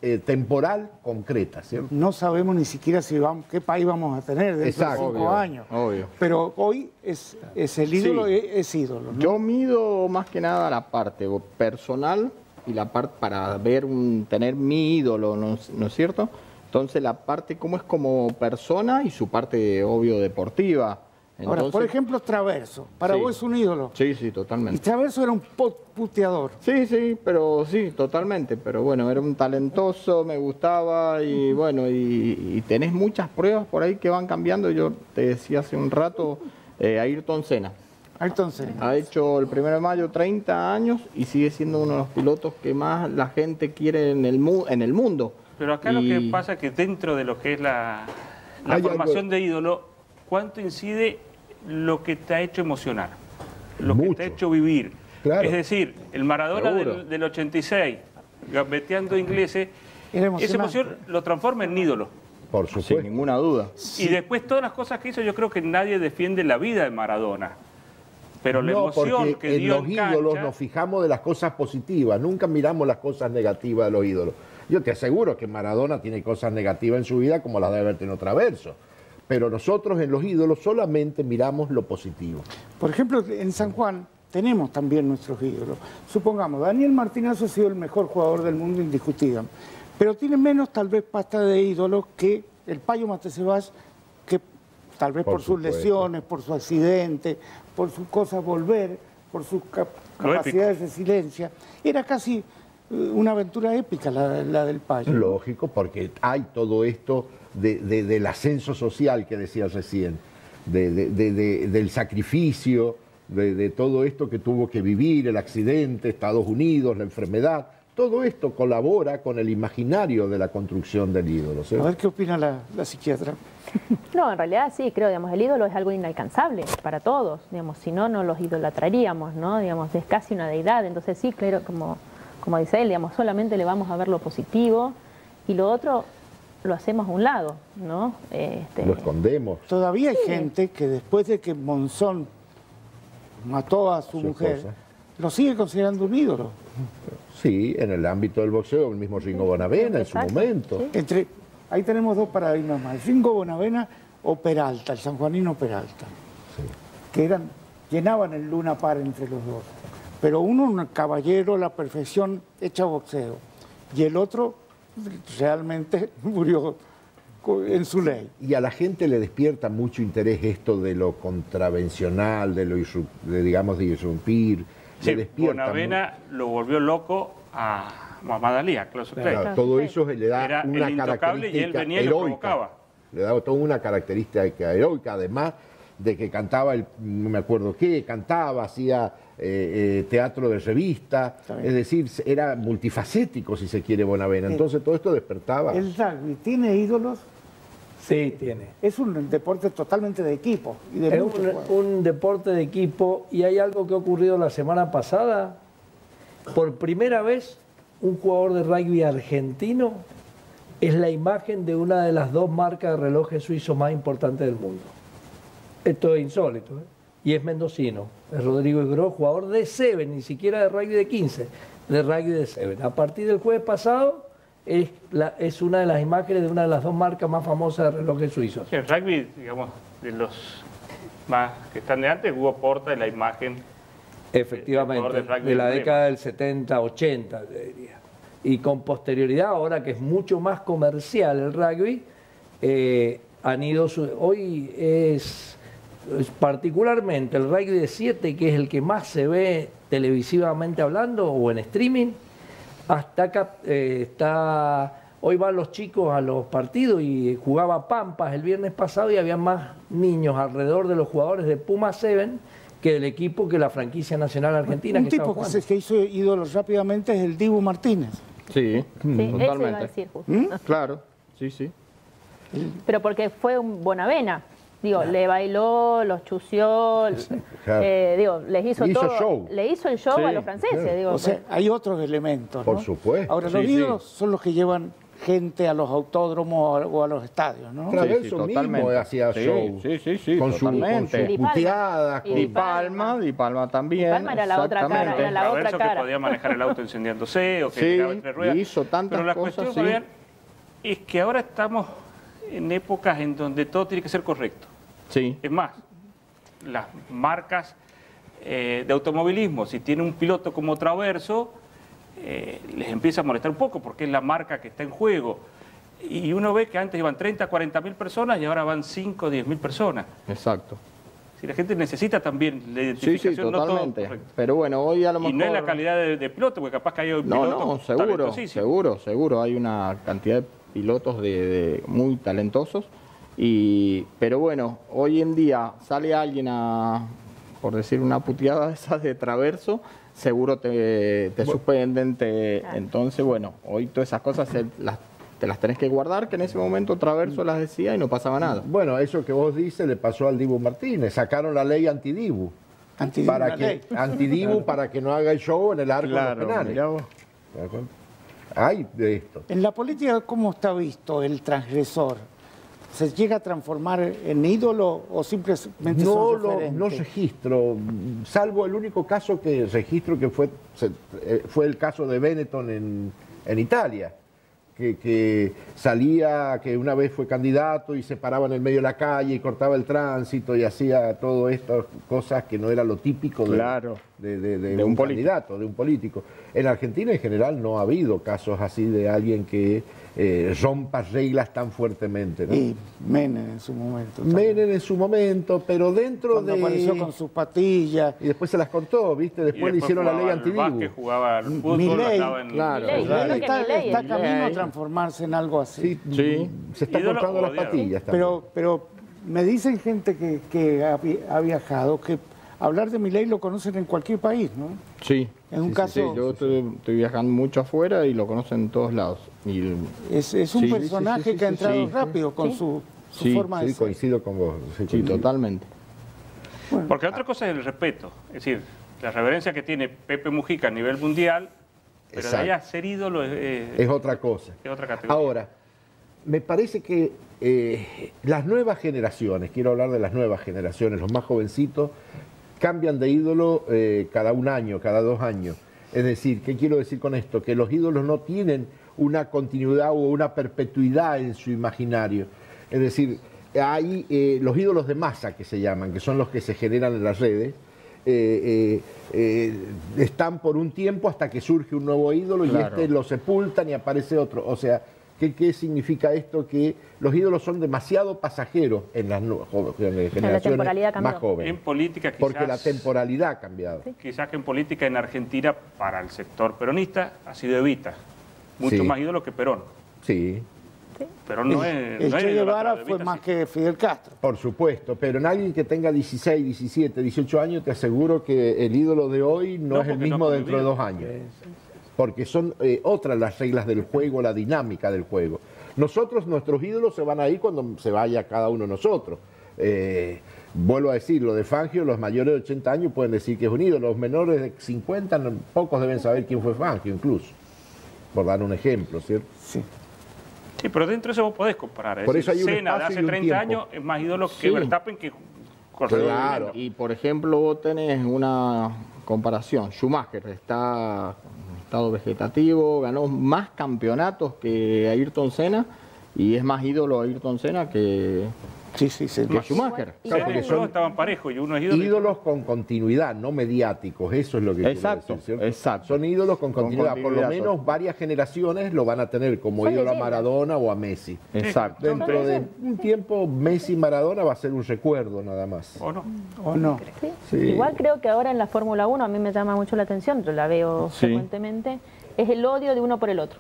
eh, temporal concreta, ¿cierto? No sabemos ni siquiera si vamos, qué país vamos a tener dentro Exacto. de cinco Obvio, años. obvio. Pero hoy es, es el ídolo, Sí. es, es ídolo, ¿no? Yo mido más que nada la parte personal y la parte para ver un, tener mi ídolo, ¿no, ¿no es cierto? Entonces la parte cómo es como persona y su parte, obvio, deportiva. Ahora, Entonces, por ejemplo, Traverso. Para Sí. vos es un ídolo. Sí, sí, Y totalmente. Traverso era un po- puteador. Sí, sí, pero sí, totalmente. Pero bueno, era un talentoso, me gustaba y bueno, y, y tenés muchas pruebas por ahí que van cambiando. Yo te decía hace un rato, eh, Ayrton Senna. Ayrton Senna. Ha hecho el primero de mayo treinta años y sigue siendo uno de los pilotos que más la gente quiere en el, mu en el mundo. Pero acá Y- lo que pasa es que dentro de lo que es la, la Hay formación algo- de ídolo, ¿cuánto incide lo que te ha hecho emocionar? Lo que Mucho. te ha hecho vivir. Claro. Es decir, el Maradona Seguro. del, del ochenta y seis, gambeteando ingleses, Era esa emocionante. emoción lo transforma en ídolo. Por Sin supuesto. ninguna duda. Y después todas las cosas que hizo, yo creo que nadie defiende la vida de Maradona. Pero la No, emoción porque que en dio los en ídolos cancha, nos fijamos de las cosas positivas, nunca miramos las cosas negativas de los ídolos. Yo te aseguro que Maradona tiene cosas negativas en su vida como las debe haber tenido Traverso. Pero nosotros en los ídolos solamente miramos lo positivo. Por ejemplo, en San Juan tenemos también nuestros ídolos. Supongamos, Daniel Martínez ha sido el mejor jugador del mundo indiscutido, pero tiene menos tal vez pasta de ídolos que el Payo Matecebas, que tal vez por, Por sus supuesto. lesiones, por su accidente, por sus cosas volver, por su cap- Lo capacidad de resiliencia. Era casi eh, una aventura épica la, la del Payo. Lógico, porque hay todo esto de- de- del ascenso social que decías recién, de- de- de- de- del sacrificio, de, de todo esto que tuvo que vivir, el accidente, Estados Unidos, la enfermedad. Todo esto colabora con el imaginario de la construcción del ídolo. ¿sí? A ver qué opina la, la psiquiatra. No, en realidad sí, creo, digamos, el ídolo es algo inalcanzable para todos, digamos, si no, no los idolatraríamos, ¿no? Digamos, es casi una deidad, entonces sí, claro, como, como dice él, digamos, solamente le vamos a ver lo positivo y lo otro lo hacemos a un lado, ¿no? Este, Lo escondemos. Todavía hay gente que después de que Monzón mató a su, Su mujer, esposa. lo sigue considerando un ídolo. Sí, en el ámbito del boxeo, el mismo Ringo Bonavena en su Exacto, momento. sí. Entre, ahí tenemos dos paradigmas más, Ringo Bonavena o Peralta, el sanjuanino Peralta, que eran, llenaban el Luna Par entre los dos. Pero uno, un caballero, la perfección hecha boxeo, y el otro realmente murió co- en su ley. Y a la gente le despierta mucho interés esto de lo contravencional, de lo irru- de, digamos, de irrumpir. sí, le despierta Bonavena lo volvió loco a Muhammad Ali, a Close Claro, Clay. todo eso le da Era una el intocable característica y él venía y lo heroica. provocaba. Le da toda una característica heroica, además de que cantaba, el, no me acuerdo qué, cantaba, hacía eh, eh, teatro de revista, bien. es decir, era multifacético, si se quiere, Bonavena. Entonces todo esto despertaba. El rugby tiene ídolos, Sí, tiene. es un deporte totalmente de equipo. Y de Es muchos un, jugadores. un deporte de equipo y hay algo que ha ocurrido la semana pasada. Por primera vez, un jugador de rugby argentino es la imagen de una de las dos marcas de relojes suizos más importantes del mundo. Esto es insólito, ¿eh? Y es mendocino, es Rodrigo Igro, jugador de Seven, ni siquiera de rugby de quince, de rugby de Seven. A partir del jueves pasado es, la, es una de las imágenes de una de las dos marcas más famosas de relojes suizos. Sí, el rugby, digamos, de los más que están de antes, Hugo Porta es la imagen. Efectivamente, El jugador de rugby de la del década del setenta, ochenta, te diría. Y con posterioridad, ahora que es mucho más comercial el rugby, eh, han ido... su- hoy es, es particularmente el rugby de siete, que es el que más se ve televisivamente hablando o en streaming, hasta acá eh, está... Hoy van los chicos a los partidos y jugaba Pampas el viernes pasado y había más niños alrededor de los jugadores de Puma Seven que del equipo que la franquicia nacional argentina. Un que estaba tipo que, jugando. se, que hizo ídolos rápidamente es el Dibu Martínez. Sí, Sí, eso iba a totalmente. decir justo. Claro, sí, sí. Pero porque fue un Bonavena. Digo, le bailó, los chució, Claro. eh, digo, les hizo, Le hizo todo. show. Le hizo el show Sí, a los franceses. claro. Digo, O sea, hay otros elementos, Por ¿no? supuesto. Ahora, Sí, los sí. ídolos son los que llevan gente a los autódromos o a los estadios, ¿no? Traverso Sí, sí, mismo totalmente. hacía Sí, show. sí, sí, sí, con, su, con totalmente. sus Y Palma. puteadas. Y con- Di Palma, Di Palma también. Di Palma era la otra cara, exactamente. era la otra Traverso cara. que podía manejar el auto encendiéndose o que Sí, llegaba entre ruedas. hizo tantas Pero la cosas, cuestión, sí. Fabián, es que ahora estamos en épocas en donde todo tiene que ser correcto. Sí. Es más, las marcas eh, de automovilismo, si tiene un piloto como Traverso, eh, les empieza a molestar un poco porque es la marca que está en juego. Y uno ve que antes iban treinta, cuarenta mil personas y ahora van cinco, diez mil personas. Exacto. Si la gente necesita también la Sí, identificación, sí, no todo totalmente. correcto. Pero bueno, hoy a lo Y mejor... no es la calidad de, de piloto, porque capaz que hay un No, piloto no, seguro, talentosísimo. seguro, seguro. Hay una cantidad de pilotos de, de muy talentosos. Y, pero bueno, hoy en día sale alguien a, por decir una puteada de esas de Traverso, seguro te, te suspenden, te, entonces bueno, hoy todas esas cosas se- las, te las tenés que guardar, que en ese momento Traverso las decía y no pasaba nada. Bueno, eso que vos dices le pasó al Dibu Martínez. Sacaron la ley antidibu. Antidibu, Para la que, ley. antidibu para que no haga el show en el arco de los penales. mirá vos. ¿Te das cuenta? Hay de esto. En la política, ¿cómo está visto el transgresor? ¿Se llega a transformar en ídolo o simplemente No son lo referentes? no registro, salvo el único caso que registro que fue, se- eh, fue el caso de Benetton en, en Italia, que, que salía, que una vez fue candidato y se paraba en el medio de la calle y cortaba el tránsito y hacía todas estas cosas que no era lo típico de, Claro. de, de- de De un, un político. candidato, de un político. En Argentina en general no ha habido casos así de alguien que eh, rompa reglas tan fuertemente, ¿no? Y Menem en su momento. también. Menem en su momento, pero dentro Cuando de... apareció con sus patillas. Y después se las cortó, ¿viste? Y Después le hicieron la ley jugaba al básquet, antidibu. jugaba al fútbol, Milei. andaba en... Claro. Milei, claro. creo que está, Milei está es- camino a Milei. transformarse en algo así. Sí, Sí. se está Ídolo cortando o las odiado. patillas también. Pero, pero me dicen gente que, que ha, vi- ha viajado que hablar de Milei lo conocen en cualquier país, ¿no? Sí. Es un sí, sí, caso- sí. Yo estoy, estoy viajando mucho afuera y lo conocen en todos lados. Y, Es, es un Sí, sí, sí, personaje sí, sí, que ha sí, entrado sí. rápido con Sí. su, su Sí, forma de Sí, ser. coincido con vos. sí, sí, coincido. totalmente. Porque otra cosa es el respeto, es decir, la reverencia que tiene Pepe Mujica a nivel mundial, pero de Exacto. ahí a ser ídolo es, es- Es otra cosa. es otra categoría. Ahora, me parece que eh, las nuevas generaciones, quiero hablar de las nuevas generaciones, los más jovencitos, cambian de ídolo eh, cada un año, cada dos años. Es decir, ¿qué quiero decir con esto? Que los ídolos no tienen una continuidad o una perpetuidad en su imaginario. Es decir, hay eh, los ídolos de masa que se llaman, que son los que se generan en las redes, eh, eh, eh, están por un tiempo hasta que surge un nuevo ídolo y Claro. este lo sepultan y aparece otro. O sea, ¿qué, qué significa esto? Que los ídolos son demasiado pasajeros en las nu- jo- generaciones temporalidad cambió. más jóvenes. En política quizás, Porque la temporalidad ha cambiado. quizás que en política en Argentina, para el sector peronista, ha sido Evita, mucho Sí. más ídolo que Perón. Sí, Perón no es... el no es Che idolatrado, Guevara Evita fue más sí. que Fidel Castro. por supuesto. Pero en alguien que tenga dieciséis, diecisiete, dieciocho años, te aseguro que el ídolo de hoy no, No, es el porque no mismo ha dentro de dos convivido. años. Porque son eh, otras las reglas del juego, la dinámica del juego. Nosotros, nuestros ídolos se van a ir cuando se vaya cada uno de nosotros. Eh, vuelvo a decir, lo de Fangio, los mayores de ochenta años pueden decir que es un ídolo, los menores de cincuenta, no- pocos deben saber quién fue Fangio incluso, por dar un ejemplo, ¿cierto? Sí. Sí, pero dentro de eso vos podés comparar. Es Por decir, eso hay un Senna de espacio hace y un treinta tiempo. años es más ídolo que Sí. Verstappen que corredor del Claro. mundo. Y por ejemplo, vos tenés una comparación. Schumacher está en estado vegetativo, ganó más campeonatos que Ayrton Senna y es más ídolo Ayrton Senna que, Sí, sí, sí. que Schumacher. Y Senna porque y son Prost estaban parejos y uno es ídolo. y- Ídolos con continuidad, no mediáticos, eso es lo que Exacto, quiero decir, ¿cierto? exacto. Son ídolos con Con continuidad, por lo continuidad, menos son. varias generaciones lo van a tener como Son ídolo a leyendas. Maradona o a Messi. Exacto. Dentro de un tiempo, Messi y Maradona va a ser un recuerdo nada más. ¿O no? ¿O no? Sí. Sí. Igual creo que ahora en la Fórmula uno a mí me llama mucho la atención, yo la veo Sí. frecuentemente, es el odio de uno por el otro.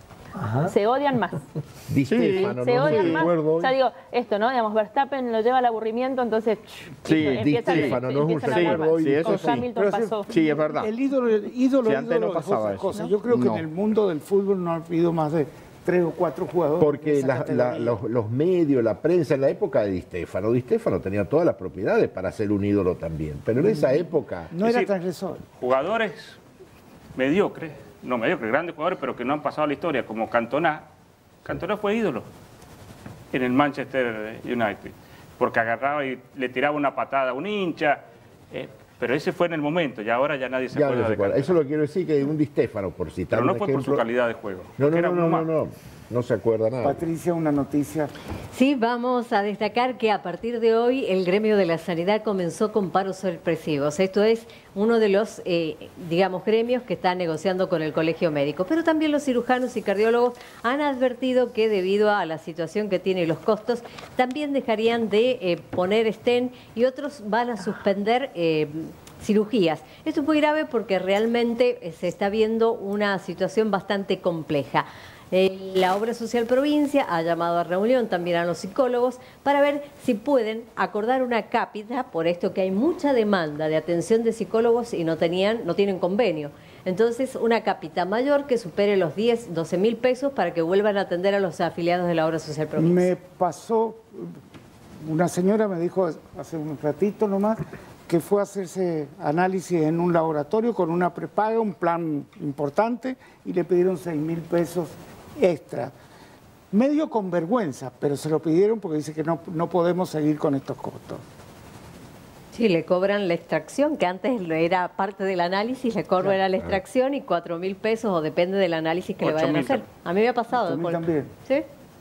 Se odian más. Di Stefano, se no odian me más. acuerdo O hoy. sea, digo, esto, ¿no? Digamos, Verstappen lo lleva al aburrimiento, entonces Sí, listo, Di empiezan, Stefano, no es un empiezan a hablar recuerdo más. hoy. Sí, eso Con sí. Hamilton Pero ese- pasó. Sí, es verdad. El ídolo, ídolo, Sí, antes ídolo no es pasaba otra eso. cosa. ¿No? Yo creo que No. en el mundo del fútbol no ha habido más de tres o cuatro jugadores. de Porque esa la- la- categoría. los, los medios, la prensa, en la época de Di Stefano, Di Stefano tenía todas las propiedades para ser un ídolo también. Pero en esa época, No Es era decir, transgresor. Jugadores mediocres, no mediocres, grandes jugadores, pero que no han pasado a la historia, como Cantona, Cantona fue ídolo en el Manchester United, porque agarraba y le tiraba una patada a un hincha, eh, pero ese fue en el momento, y ahora ya nadie se Ya acuerda no se de acuerda. Cantona. Eso lo quiero decir, que un Di Stéfano, por citar Pero no un fue por ejemplo. su calidad de juego. No, no, era no, no, uno no, más. no, no se acuerda nada. Patricia, una noticia. Sí, vamos a destacar que a partir de hoy el gremio de la sanidad comenzó con paros sorpresivos. Esto es uno de los, eh, digamos, gremios que está negociando con el Colegio Médico. Pero también los cirujanos y cardiólogos han advertido que debido a la situación que tiene y los costos, también dejarían de eh, poner stent y otros van a suspender eh, cirugías. Esto es muy grave porque realmente eh, se está viendo una situación bastante compleja. Eh, la Obra Social Provincia ha llamado a reunión también a los psicólogos para ver si pueden acordar una cápita, por esto que hay mucha demanda de atención de psicólogos y no tenían, no tienen convenio. Entonces, una cápita mayor que supere los diez, doce mil pesos para que vuelvan a atender a los afiliados de la Obra Social Provincia. Me pasó, una señora me dijo hace un ratito nomás, que fue a hacerse análisis en un laboratorio con una prepaga, un plan importante, y le pidieron seis mil pesos extra. Medio con vergüenza, pero se lo pidieron porque dice que no, no podemos seguir con estos costos. Sí, le cobran la extracción, que antes era parte del análisis, le cobran Claro. la extracción y cuatro mil pesos, o depende del análisis que le vayan a hacer. A mí me ha pasado. ocho mil Paul. también. ¿Sí?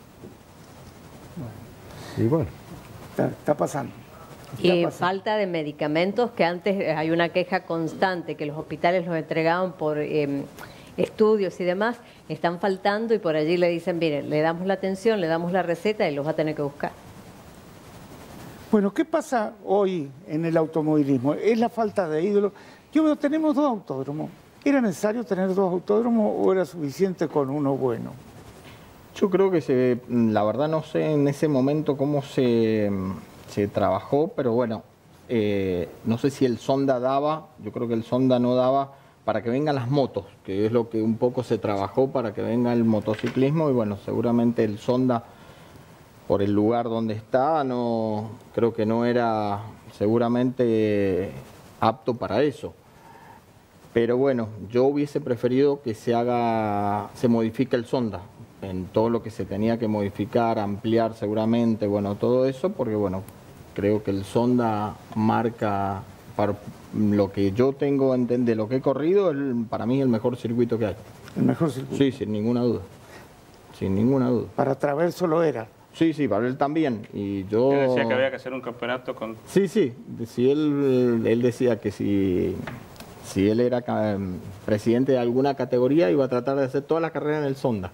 Y bueno, Está, está pasando. Está Y pasando. falta de medicamentos, que antes eh, hay una queja constante, que los hospitales los entregaban por eh, estudios y demás, están faltando y por allí le dicen, miren, le damos la atención, le damos la receta y los va a tener que buscar. Bueno, ¿qué pasa hoy en el automovilismo? Es la falta de ídolos. Yo veo, tenemos dos autódromos. ¿Era necesario tener dos autódromos o era suficiente con uno bueno? Yo creo que se, la verdad no sé en ese momento cómo se, se trabajó, pero bueno, eh, no sé si el Sonda daba, yo creo que el Sonda no daba para que vengan las motos, que es lo que un poco se trabajó para que venga el motociclismo, y bueno, seguramente el Sonda, por el lugar donde está, no creo que no era seguramente apto para eso. Pero bueno, yo hubiese preferido que se haga, se modifique el Sonda en todo lo que se tenía que modificar, ampliar seguramente, bueno, todo eso, porque bueno, creo que el Sonda marca, para lo que yo tengo entender, lo que he corrido, el, para mí es el mejor circuito que hay. El mejor circuito. Sí, sin ninguna duda, sin ninguna duda. Para Traverso lo era. Sí, sí, para él también. Y yo... Él decía que había que hacer un campeonato con... Sí, sí, si él, él decía que si, si él era ca- presidente de alguna categoría iba a tratar de hacer todas las carreras en el Sonda.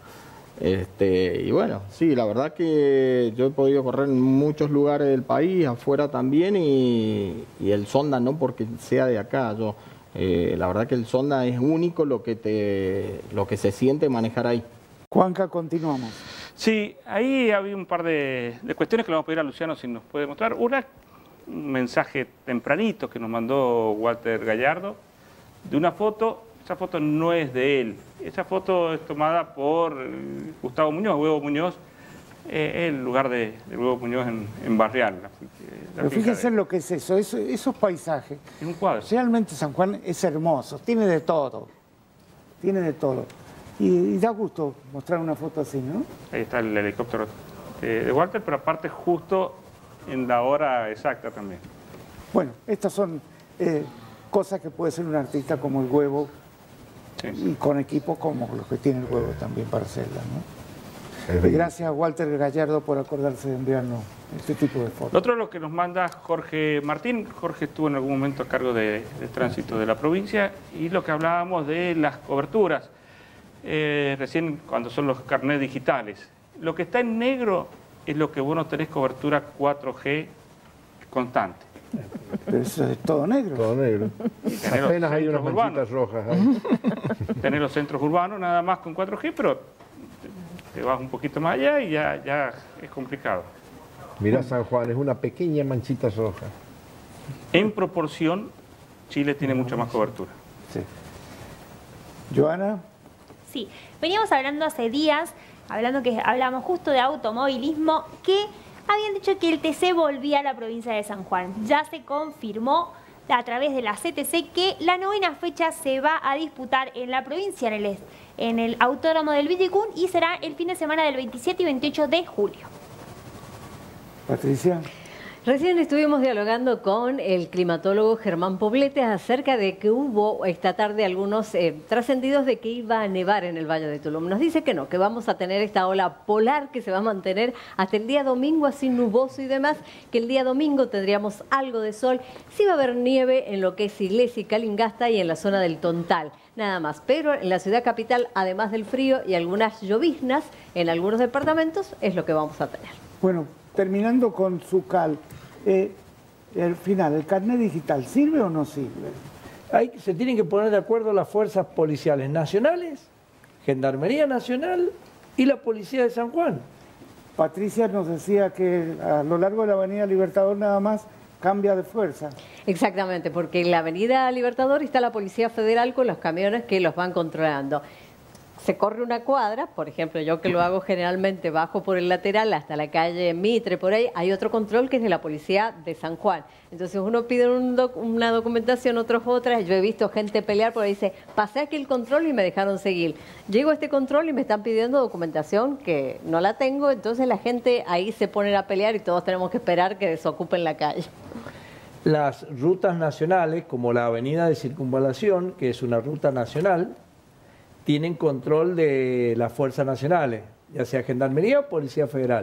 Este, y bueno, sí, la verdad que yo he podido correr en muchos lugares del país, afuera también, y, y el Sonda no porque sea de acá. Yo, eh, la verdad que el Sonda es único lo que, te, lo que se siente manejar ahí. Juanca, continuamos. Sí, ahí había un par de, de cuestiones que le vamos a pedir a Luciano si nos puede mostrar. Una, un mensaje tempranito que nos mandó Walter Gallardo de una foto. Esa foto no es de él. Esa foto es tomada por eh, Gustavo Muñoz, Huevo Muñoz, eh, el lugar de, de Huevo Muñoz en, en Barrial. La, la Pero finca fíjense de- en lo que es eso, eso, esos paisajes. Es un cuadro. Realmente San Juan es hermoso, tiene de todo, tiene de todo. Y, y da gusto mostrar una foto así, ¿no? Ahí está el helicóptero de, de Walter, pero aparte justo en la hora exacta también. Bueno, estas son eh, cosas que puede ser un artista como el Huevo Sí. y con equipos como los que tiene el Huevo también para hacerlas, ¿no? es Y gracias a Walter Gallardo por acordarse de enviarnos este tipo de Lo fotos. otro es lo que nos manda Jorge Martín. Jorge estuvo en algún momento a cargo de, de tránsito de la provincia y lo que hablábamos de las coberturas, eh, recién cuando son los carnets digitales. Lo que está en negro es lo que vos no tenés cobertura cuatro G constante. Pero eso es todo negro. todo negro. tener los Apenas hay unas centros manchitas rojas ahí. Tener los centros urbanos nada más con cuatro G, pero te vas un poquito más allá y ya, ya es complicado. Mirá San Juan, es una pequeña manchita roja. En proporción, Chile tiene mucha más cobertura. Sí. Joana, Sí, veníamos hablando hace días, hablando que hablamos justo de automovilismo, que habían dicho que el T C volvía a la provincia de San Juan. Ya se confirmó, a través de la C T C que la novena fecha se va a disputar en la provincia, en el, en el Autódromo del Villicún, y será el fin de semana del veintisiete y veintiocho de julio. Patricia. Recién estuvimos dialogando con el climatólogo Germán Poblete acerca de que hubo esta tarde algunos eh, trascendidos de que iba a nevar en el Valle de Tulum. Nos dice que no, que vamos a tener esta ola polar que se va a mantener hasta el día domingo, así nuboso y demás, que el día domingo tendríamos algo de sol. Sí va a haber nieve en lo que es Iglesia y Calingasta y en la zona del Tontal, nada más. Pero en la ciudad capital, además del frío y algunas lloviznas en algunos departamentos, es lo que vamos a tener. Bueno, terminando con Zucal, eh, el final, ¿el carnet digital sirve o no sirve? Hay, se tienen que poner de acuerdo las fuerzas policiales nacionales, Gendarmería Nacional y la Policía de San Juan. Patricia nos decía que a lo largo de la Avenida Libertador nada más cambia de fuerza. Exactamente, porque en la Avenida Libertador está la Policía Federal con los camiones que los van controlando. Se corre una cuadra, por ejemplo, yo que lo hago generalmente, bajo por el lateral hasta la calle Mitre, por ahí, hay otro control que es de la Policía de San Juan. Entonces uno pide un doc una documentación, otros otras, yo he visto gente pelear, porque dice, pasé aquí el control y me dejaron seguir. Llego a este control y me están pidiendo documentación que no la tengo, entonces la gente ahí se pone a pelear y todos tenemos que esperar que desocupen la calle. Las rutas nacionales, como la Avenida de Circunvalación, que es una ruta nacional, tienen control de las fuerzas nacionales, ya sea Gendarmería o Policía Federal.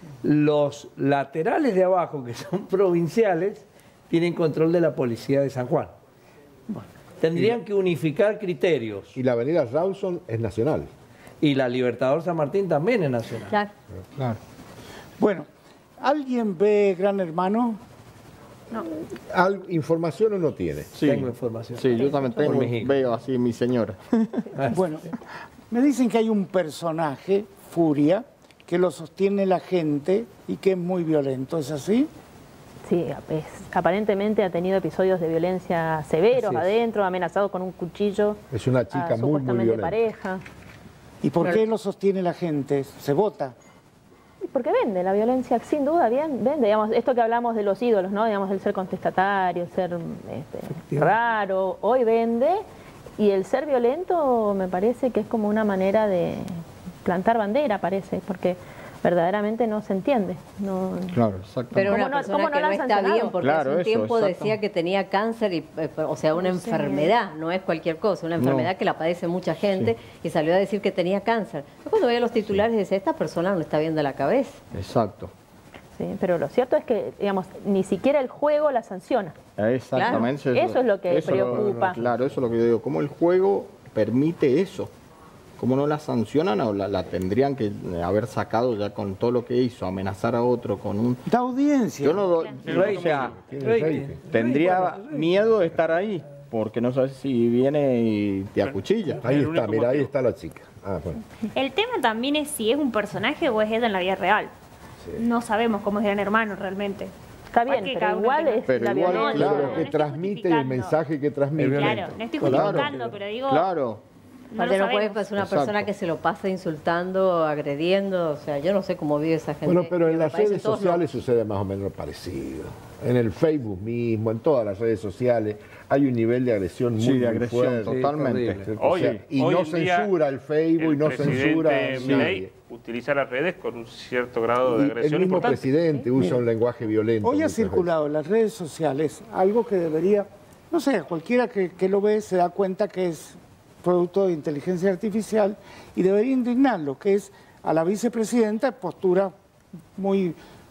Los laterales de abajo, que son provinciales, tienen control de la Policía de San Juan. Bueno, tendrían que unificar criterios. Y la avenida Rawson es nacional. Y la Libertador San Martín también es nacional. Claro. Claro. Bueno, ¿alguien ve Gran Hermano? No. Al, ¿Información uno tiene? Sí, Tengo información. sí, yo también tengo, veo así mi señora. Bueno, me dicen que hay un personaje, Furia, que lo sostiene la gente y que es muy violento, ¿es así? Sí, es, aparentemente ha tenido episodios de violencia severos Así es. adentro, amenazado con un cuchillo. Es una chica a, muy, muy supuestamente violenta. pareja. ¿Y por qué lo sostiene la gente? ¿Se vota? Porque vende, la violencia sin duda bien, vende, digamos, esto que hablamos de los ídolos, ¿no? Digamos, el ser contestatario, el ser este, raro, hoy vende, y el ser violento me parece que es como una manera de plantar bandera, parece, porque verdaderamente no se entiende. No... Claro, exacto. Pero una ¿Cómo no- persona cómo no que la no han está sancionado? bien, porque Claro, hace un eso, tiempo exacto. decía que tenía cáncer, y, eh, o sea, una enfermedad, no es cualquier cosa, una enfermedad No. que la padece mucha gente, y salió a decir que tenía cáncer. Yo cuando veía los titulares decía, esta persona no está bien de la cabeza. Exacto. Sí, pero lo cierto es que, digamos, ni siquiera el juego la sanciona. Exactamente. Claro, eso es lo que eso es lo- preocupa. claro, eso es lo que yo digo. ¿Cómo el juego permite eso? ¿Cómo no la sancionan o la, la tendrían que haber sacado ya con todo lo que hizo? Amenazar a otro con un... Da audiencia. Yo no doy... O sea, Tiene rating. tendría miedo de estar ahí, porque no sabes si viene y te acuchilla. Ahí El está, único mira, ahí motivo. está la chica. Ah, bueno. El tema también es si es un personaje o es ella en la vida real. No sabemos cómo es Gran Hermano realmente. Está bien, Porque pero cada uno igual tiene- es Pero la igual, violencia. claro, Lo no que estoy transmite y el justificando. mensaje que transmite. Claro, no estoy Claro. justificando, pero digo... Claro. No Aparte lo no puede sabemos. ser una Exacto. persona que se lo pasa insultando, agrediendo, o sea, yo no sé cómo vive esa gente. Bueno, pero en Me las parece redes todos sociales sucede más o menos lo parecido. En el Facebook mismo, en todas las redes sociales, hay un nivel de agresión muy, Sí, de muy agresión, fuerte. totalmente. horrible. O sea, Hoy- y hoy no en día, censura el Facebook y no censura El a presidente Milei nadie. utiliza las redes con un cierto grado Y de agresión el mismo importante. presidente usa un lenguaje violento. Hoy ha muchas veces. circulado en las redes sociales algo que debería, no sé, cualquiera que, que lo ve se da cuenta que es producto de inteligencia artificial y debería indignarlo, que es a la vicepresidenta postura muy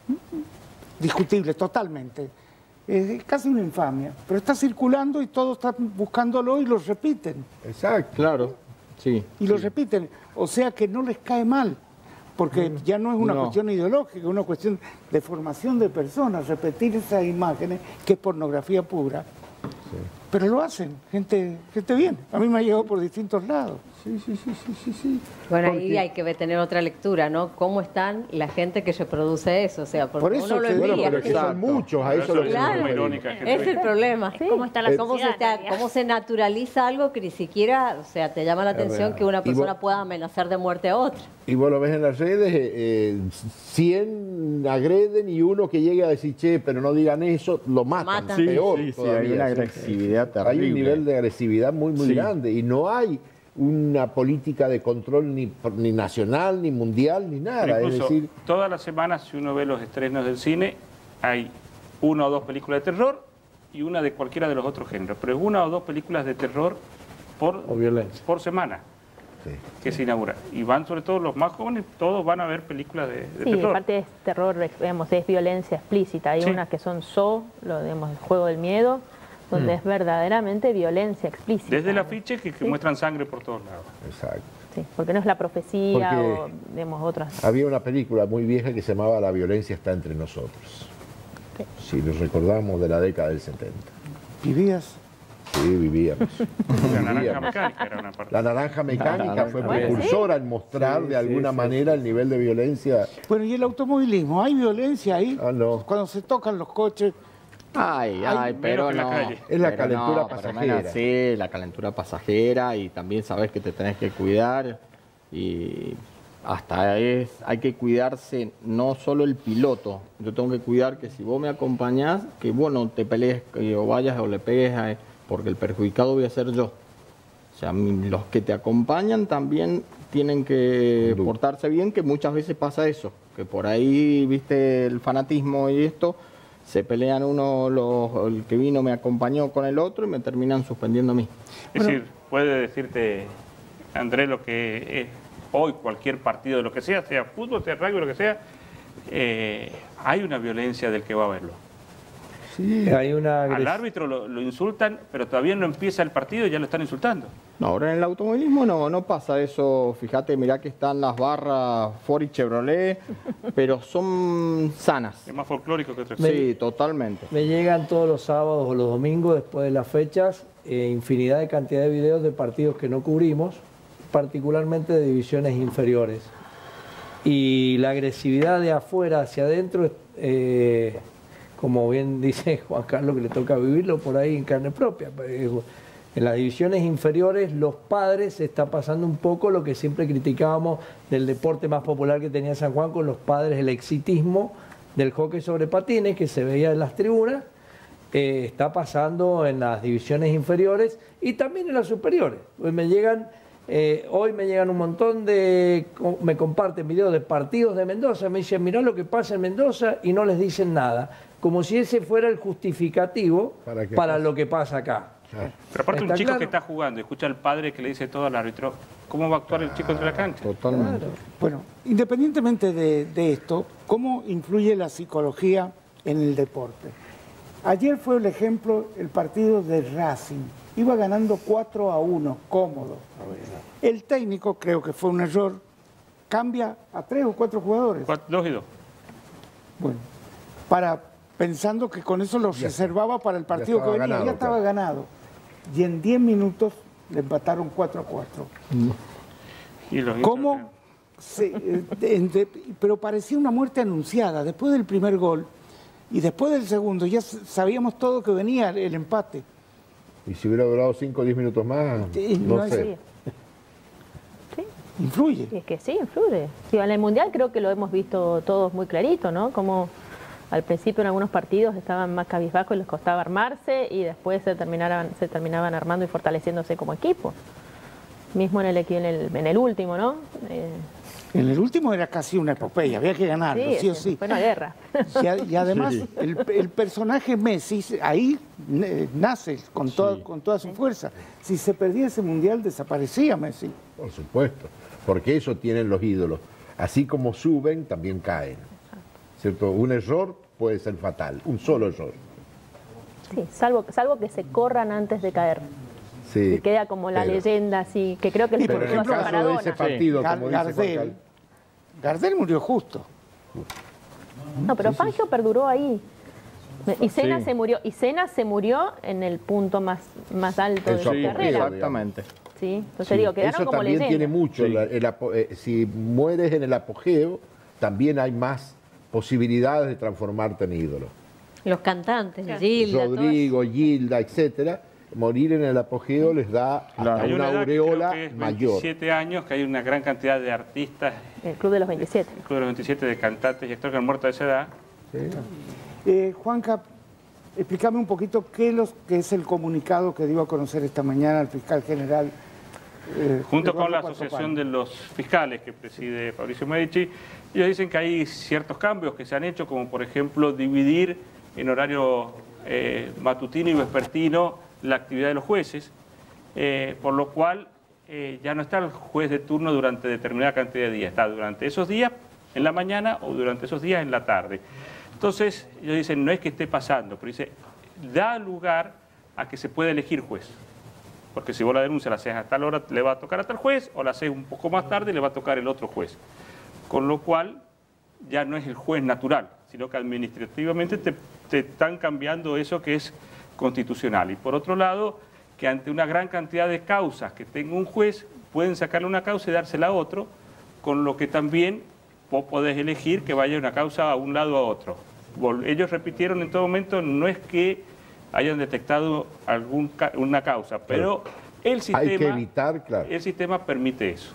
discutible, totalmente. Es casi una infamia, pero está circulando y todos están buscándolo y lo repiten, Exacto. Claro, sí. y lo repiten. O sea que no les cae mal, porque ya no es una No. cuestión ideológica, es una cuestión de formación de personas, repetir esas imágenes, que es pornografía pura. Pero lo hacen, gente, gente bien. A mí me ha llegado por distintos lados. Sí, sí, sí, sí, sí, sí. Bueno, ahí Porque- hay que ver- tener otra lectura, ¿no? ¿Cómo están la gente que reproduce eso? O sea, porque Por eso uno lo que- Bueno, envía. pero es que son Exacto. muchos, a Pero eso eso lo es que Claro. nos muy referimos. irónica. gente Es el que- problema. ¿Cómo está la ¿Cómo se, sociedad, está- en realidad? cómo se naturaliza algo que ni siquiera, o sea, te llama la atención que una Y vos- persona pueda amenazar de muerte a otra? Y vos lo ves en las redes, eh, eh, cien agreden y uno que llegue a decir, che, pero no digan eso, lo matan, Matan. Sí, peor sí, sí, todavía. hay una agresividad terrible. Hay un nivel de agresividad muy, muy Sí. grande y no hay una política de control ni, ni nacional, ni mundial, ni nada. Pero Es incluso, decir, todas las semanas, si uno ve los estrenos del cine, hay una o dos películas de terror y una de cualquiera de los otros géneros. Pero es una o dos películas de terror por, O violencia. por semana sí. que se inaugura. Y van sobre todo los más jóvenes, todos van a ver películas de, de Sí, terror. aparte es terror, digamos, es violencia explícita. Hay Sí. unas que son So, lo, digamos, el juego del miedo, donde es verdaderamente violencia explícita. Desde el afiche que, que Sí. muestran sangre por todos lados. Exacto. Sí, porque no es la profecía Porque- o, digamos, otras. Había una película muy vieja que se llamaba La violencia está entre nosotros. Si nos recordamos de la década del setenta. ¿Vivías? Sí, vivíamos. La naranja Vivíamos. mecánica era una parte. La naranja mecánica naranja fue mecánica. precursora en mostrar Sí, de alguna sí, manera el nivel de violencia. Bueno, ¿y el automovilismo? ¿Hay violencia ahí? Ah, no. Cuando se tocan los coches. Ay, ay, menos pero que en la no. calle. Es la Pero calentura no, pero pasajera. menos, sí, la calentura pasajera y también sabes que te tenés que cuidar y hasta es, hay que cuidarse no solo el piloto, yo tengo que cuidar que si vos me acompañás, que vos no te pelees que o vayas o le pegues, a, porque el perjudicado voy a ser yo. O sea, mi- los que te acompañan también tienen que Conducta. portarse bien, que muchas veces pasa eso, que por ahí, viste, el fanatismo y esto, se pelean uno, los, el que vino me acompañó con el otro y me terminan suspendiendo a mí. Es decir, puede decirte, Andrés, lo que es hoy cualquier partido de lo que sea, sea fútbol, sea rugby, lo que sea, eh, hay una violencia del que va a verlo. Sí, hay una Al agres- árbitro lo, lo insultan, pero todavía no empieza el partido y ya lo están insultando. No, ahora en el automovilismo no, no pasa eso. Fíjate, mirá que están las barras Ford y Chevrolet, pero son sanas. Es más folclórico que otra cosa. Me- Sí, totalmente. Me llegan todos los sábados o los domingos después de las fechas eh, infinidad de cantidad de videos de partidos que no cubrimos, particularmente de divisiones inferiores. Y la agresividad de afuera hacia adentro, eh, como bien dice Juan Carlos, que le toca vivirlo por ahí en carne propia. Eh, En las divisiones inferiores, los padres está pasando un poco lo que siempre criticábamos del deporte más popular que tenía San Juan con los padres, el exitismo del hockey sobre patines que se veía en las tribunas. Eh, está pasando en las divisiones inferiores y también en las superiores. Hoy me llegan, eh, hoy me llegan un montón de, co- me comparten videos de partidos de Mendoza, me dicen, mirá lo que pasa en Mendoza y no les dicen nada, como si ese fuera el justificativo ¿Para para, qué pasa? lo que pasa acá. Pero aparte un ¿Está chico claro? que está jugando, escucha al padre que le dice todo al árbitro, ¿cómo va a actuar el chico entre la cancha? Totalmente. Bueno, independientemente de, de esto, ¿cómo influye la psicología en el deporte? Ayer fue el ejemplo el partido de Racing. Iba ganando cuatro a uno, cómodo. El técnico, creo que fue un error, cambia a tres o cuatro jugadores. Cuatro- Dos y dos. Bueno, para, pensando que con eso los reservaba para el partido que estaba venía, ganado, ya estaba claro. ganado. Y en diez minutos le empataron cuatro a cuatro. Y los ¿Cómo? hinchas, se- eh, de- de- pero parecía una muerte anunciada. Después del primer gol y después del segundo, ya s- sabíamos todo que venía el empate. Y si hubiera durado cinco o diez minutos más, Sí, no, no es- sé. Sí, Influye. y es que sí, influye. Sí, en el Mundial creo que lo hemos visto todos muy clarito, ¿no? Como al principio en algunos partidos estaban más cabizbajos y les costaba armarse y después se terminaban, se terminaban armando y fortaleciéndose como equipo. Mismo en el, equi- en el, en el último, ¿no? Eh, En el último era casi una epopeya, había que ganarlo, sí, o sí. fue una guerra. Y, a- y además el, el personaje Messi ahí eh, nace con, toda, con toda su fuerza. Si se perdía ese mundial desaparecía Messi. Por supuesto, porque eso tienen los ídolos. Así como suben, también caen. ¿Cierto? Un error puede ser fatal, un solo error. Sí, salvo, salvo que se corran antes de caer. Sí, Y queda como la pero- leyenda, así, que creo que le Y por Pero en ocurrió el a ejemplo, caso de Maradona. ese partido, Gar- como dice Juan Gardel, Carlos, Gardel murió justo. No, pero Fangio perduró ahí. Y Senna Sí. se murió, y Senna se murió en el punto más, más alto En de su su apogeo, carrera. Exactamente. Sí, entonces Sí, digo, quedaron eso como también leyenda. tiene mucho. Sí. la- el apo- eh, si mueres en el apogeo, también hay más posibilidades de transformarte en ídolo. Los cantantes, Gilda, todas- Rodrigo, Gilda, etcétera, morir en el apogeo les da hasta Claro. Hay una edad que aureola creo que es mayor. veintisiete años, que hay una gran cantidad de artistas, El Club de los veintisiete. el Club de los veintisiete, de cantantes y actores que han muerto a esa edad. Sí. Eh, Juanca, explícame un poquito qué, los, qué es el comunicado que dio a conocer esta mañana el fiscal general. eh, Junto Eduardo con la Cuartopalo. Asociación de los Fiscales que preside Fabricio Medici, ellos dicen que hay ciertos cambios que se han hecho, como por ejemplo dividir en horario eh, matutino y vespertino la actividad de los jueces, eh, por lo cual eh, ya no está el juez de turno durante determinada cantidad de días, está durante esos días en la mañana o durante esos días en la tarde. Entonces, ellos dicen, no es que esté pasando, pero dice, da lugar a que se pueda elegir juez. Porque si vos la denuncia la haces a tal hora, le va a tocar a tal juez, o la haces un poco más tarde, le va a tocar el otro juez. Con lo cual, ya no es el juez natural, sino que administrativamente te, te están cambiando eso que es constitucional. Y por otro lado, que ante una gran cantidad de causas que tenga un juez, pueden sacarle una causa y dársela a otro, con lo que también vos podés elegir que vaya una causa a un lado o a otro. Ellos repitieron en todo momento, no es que hayan detectado algún, una causa, pero el sistema, hay que evitar, claro. el sistema permite eso.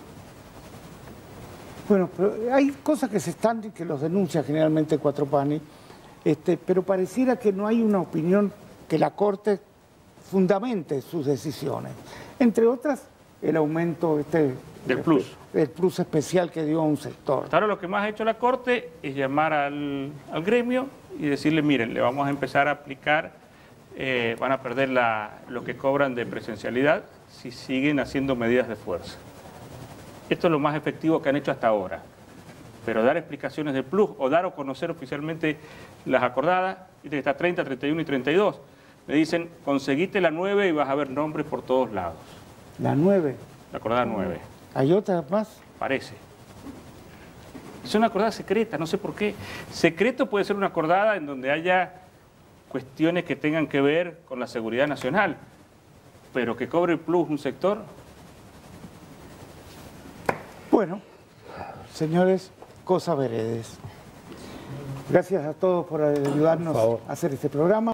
Bueno, pero hay cosas que se están, que los denuncia generalmente Cuatropani, este, pero pareciera que no hay una opinión que la Corte fundamente sus decisiones. Entre otras, el aumento este, del plus. El plus especial que dio a un sector. Ahora lo que más ha hecho la Corte es llamar al, al gremio y decirle, miren, le vamos a empezar a aplicar, eh, van a perder la, lo que cobran de presencialidad si siguen haciendo medidas de fuerza. Esto es lo más efectivo que han hecho hasta ahora. Pero dar explicaciones del plus o dar o conocer oficialmente las acordadas, que está treinta, treinta y uno y treinta y dos, me dicen, conseguiste la nueve y vas a ver nombres por todos lados. La nueve. La acordada nueve. ¿Hay otras más? Parece. Es una acordada secreta, no sé por qué. Secreto puede ser una acordada en donde haya cuestiones que tengan que ver con la seguridad nacional, pero que cobre el plus un sector. Bueno, señores, cosa veredes. Gracias a todos por ayudarnos a hacer este programa.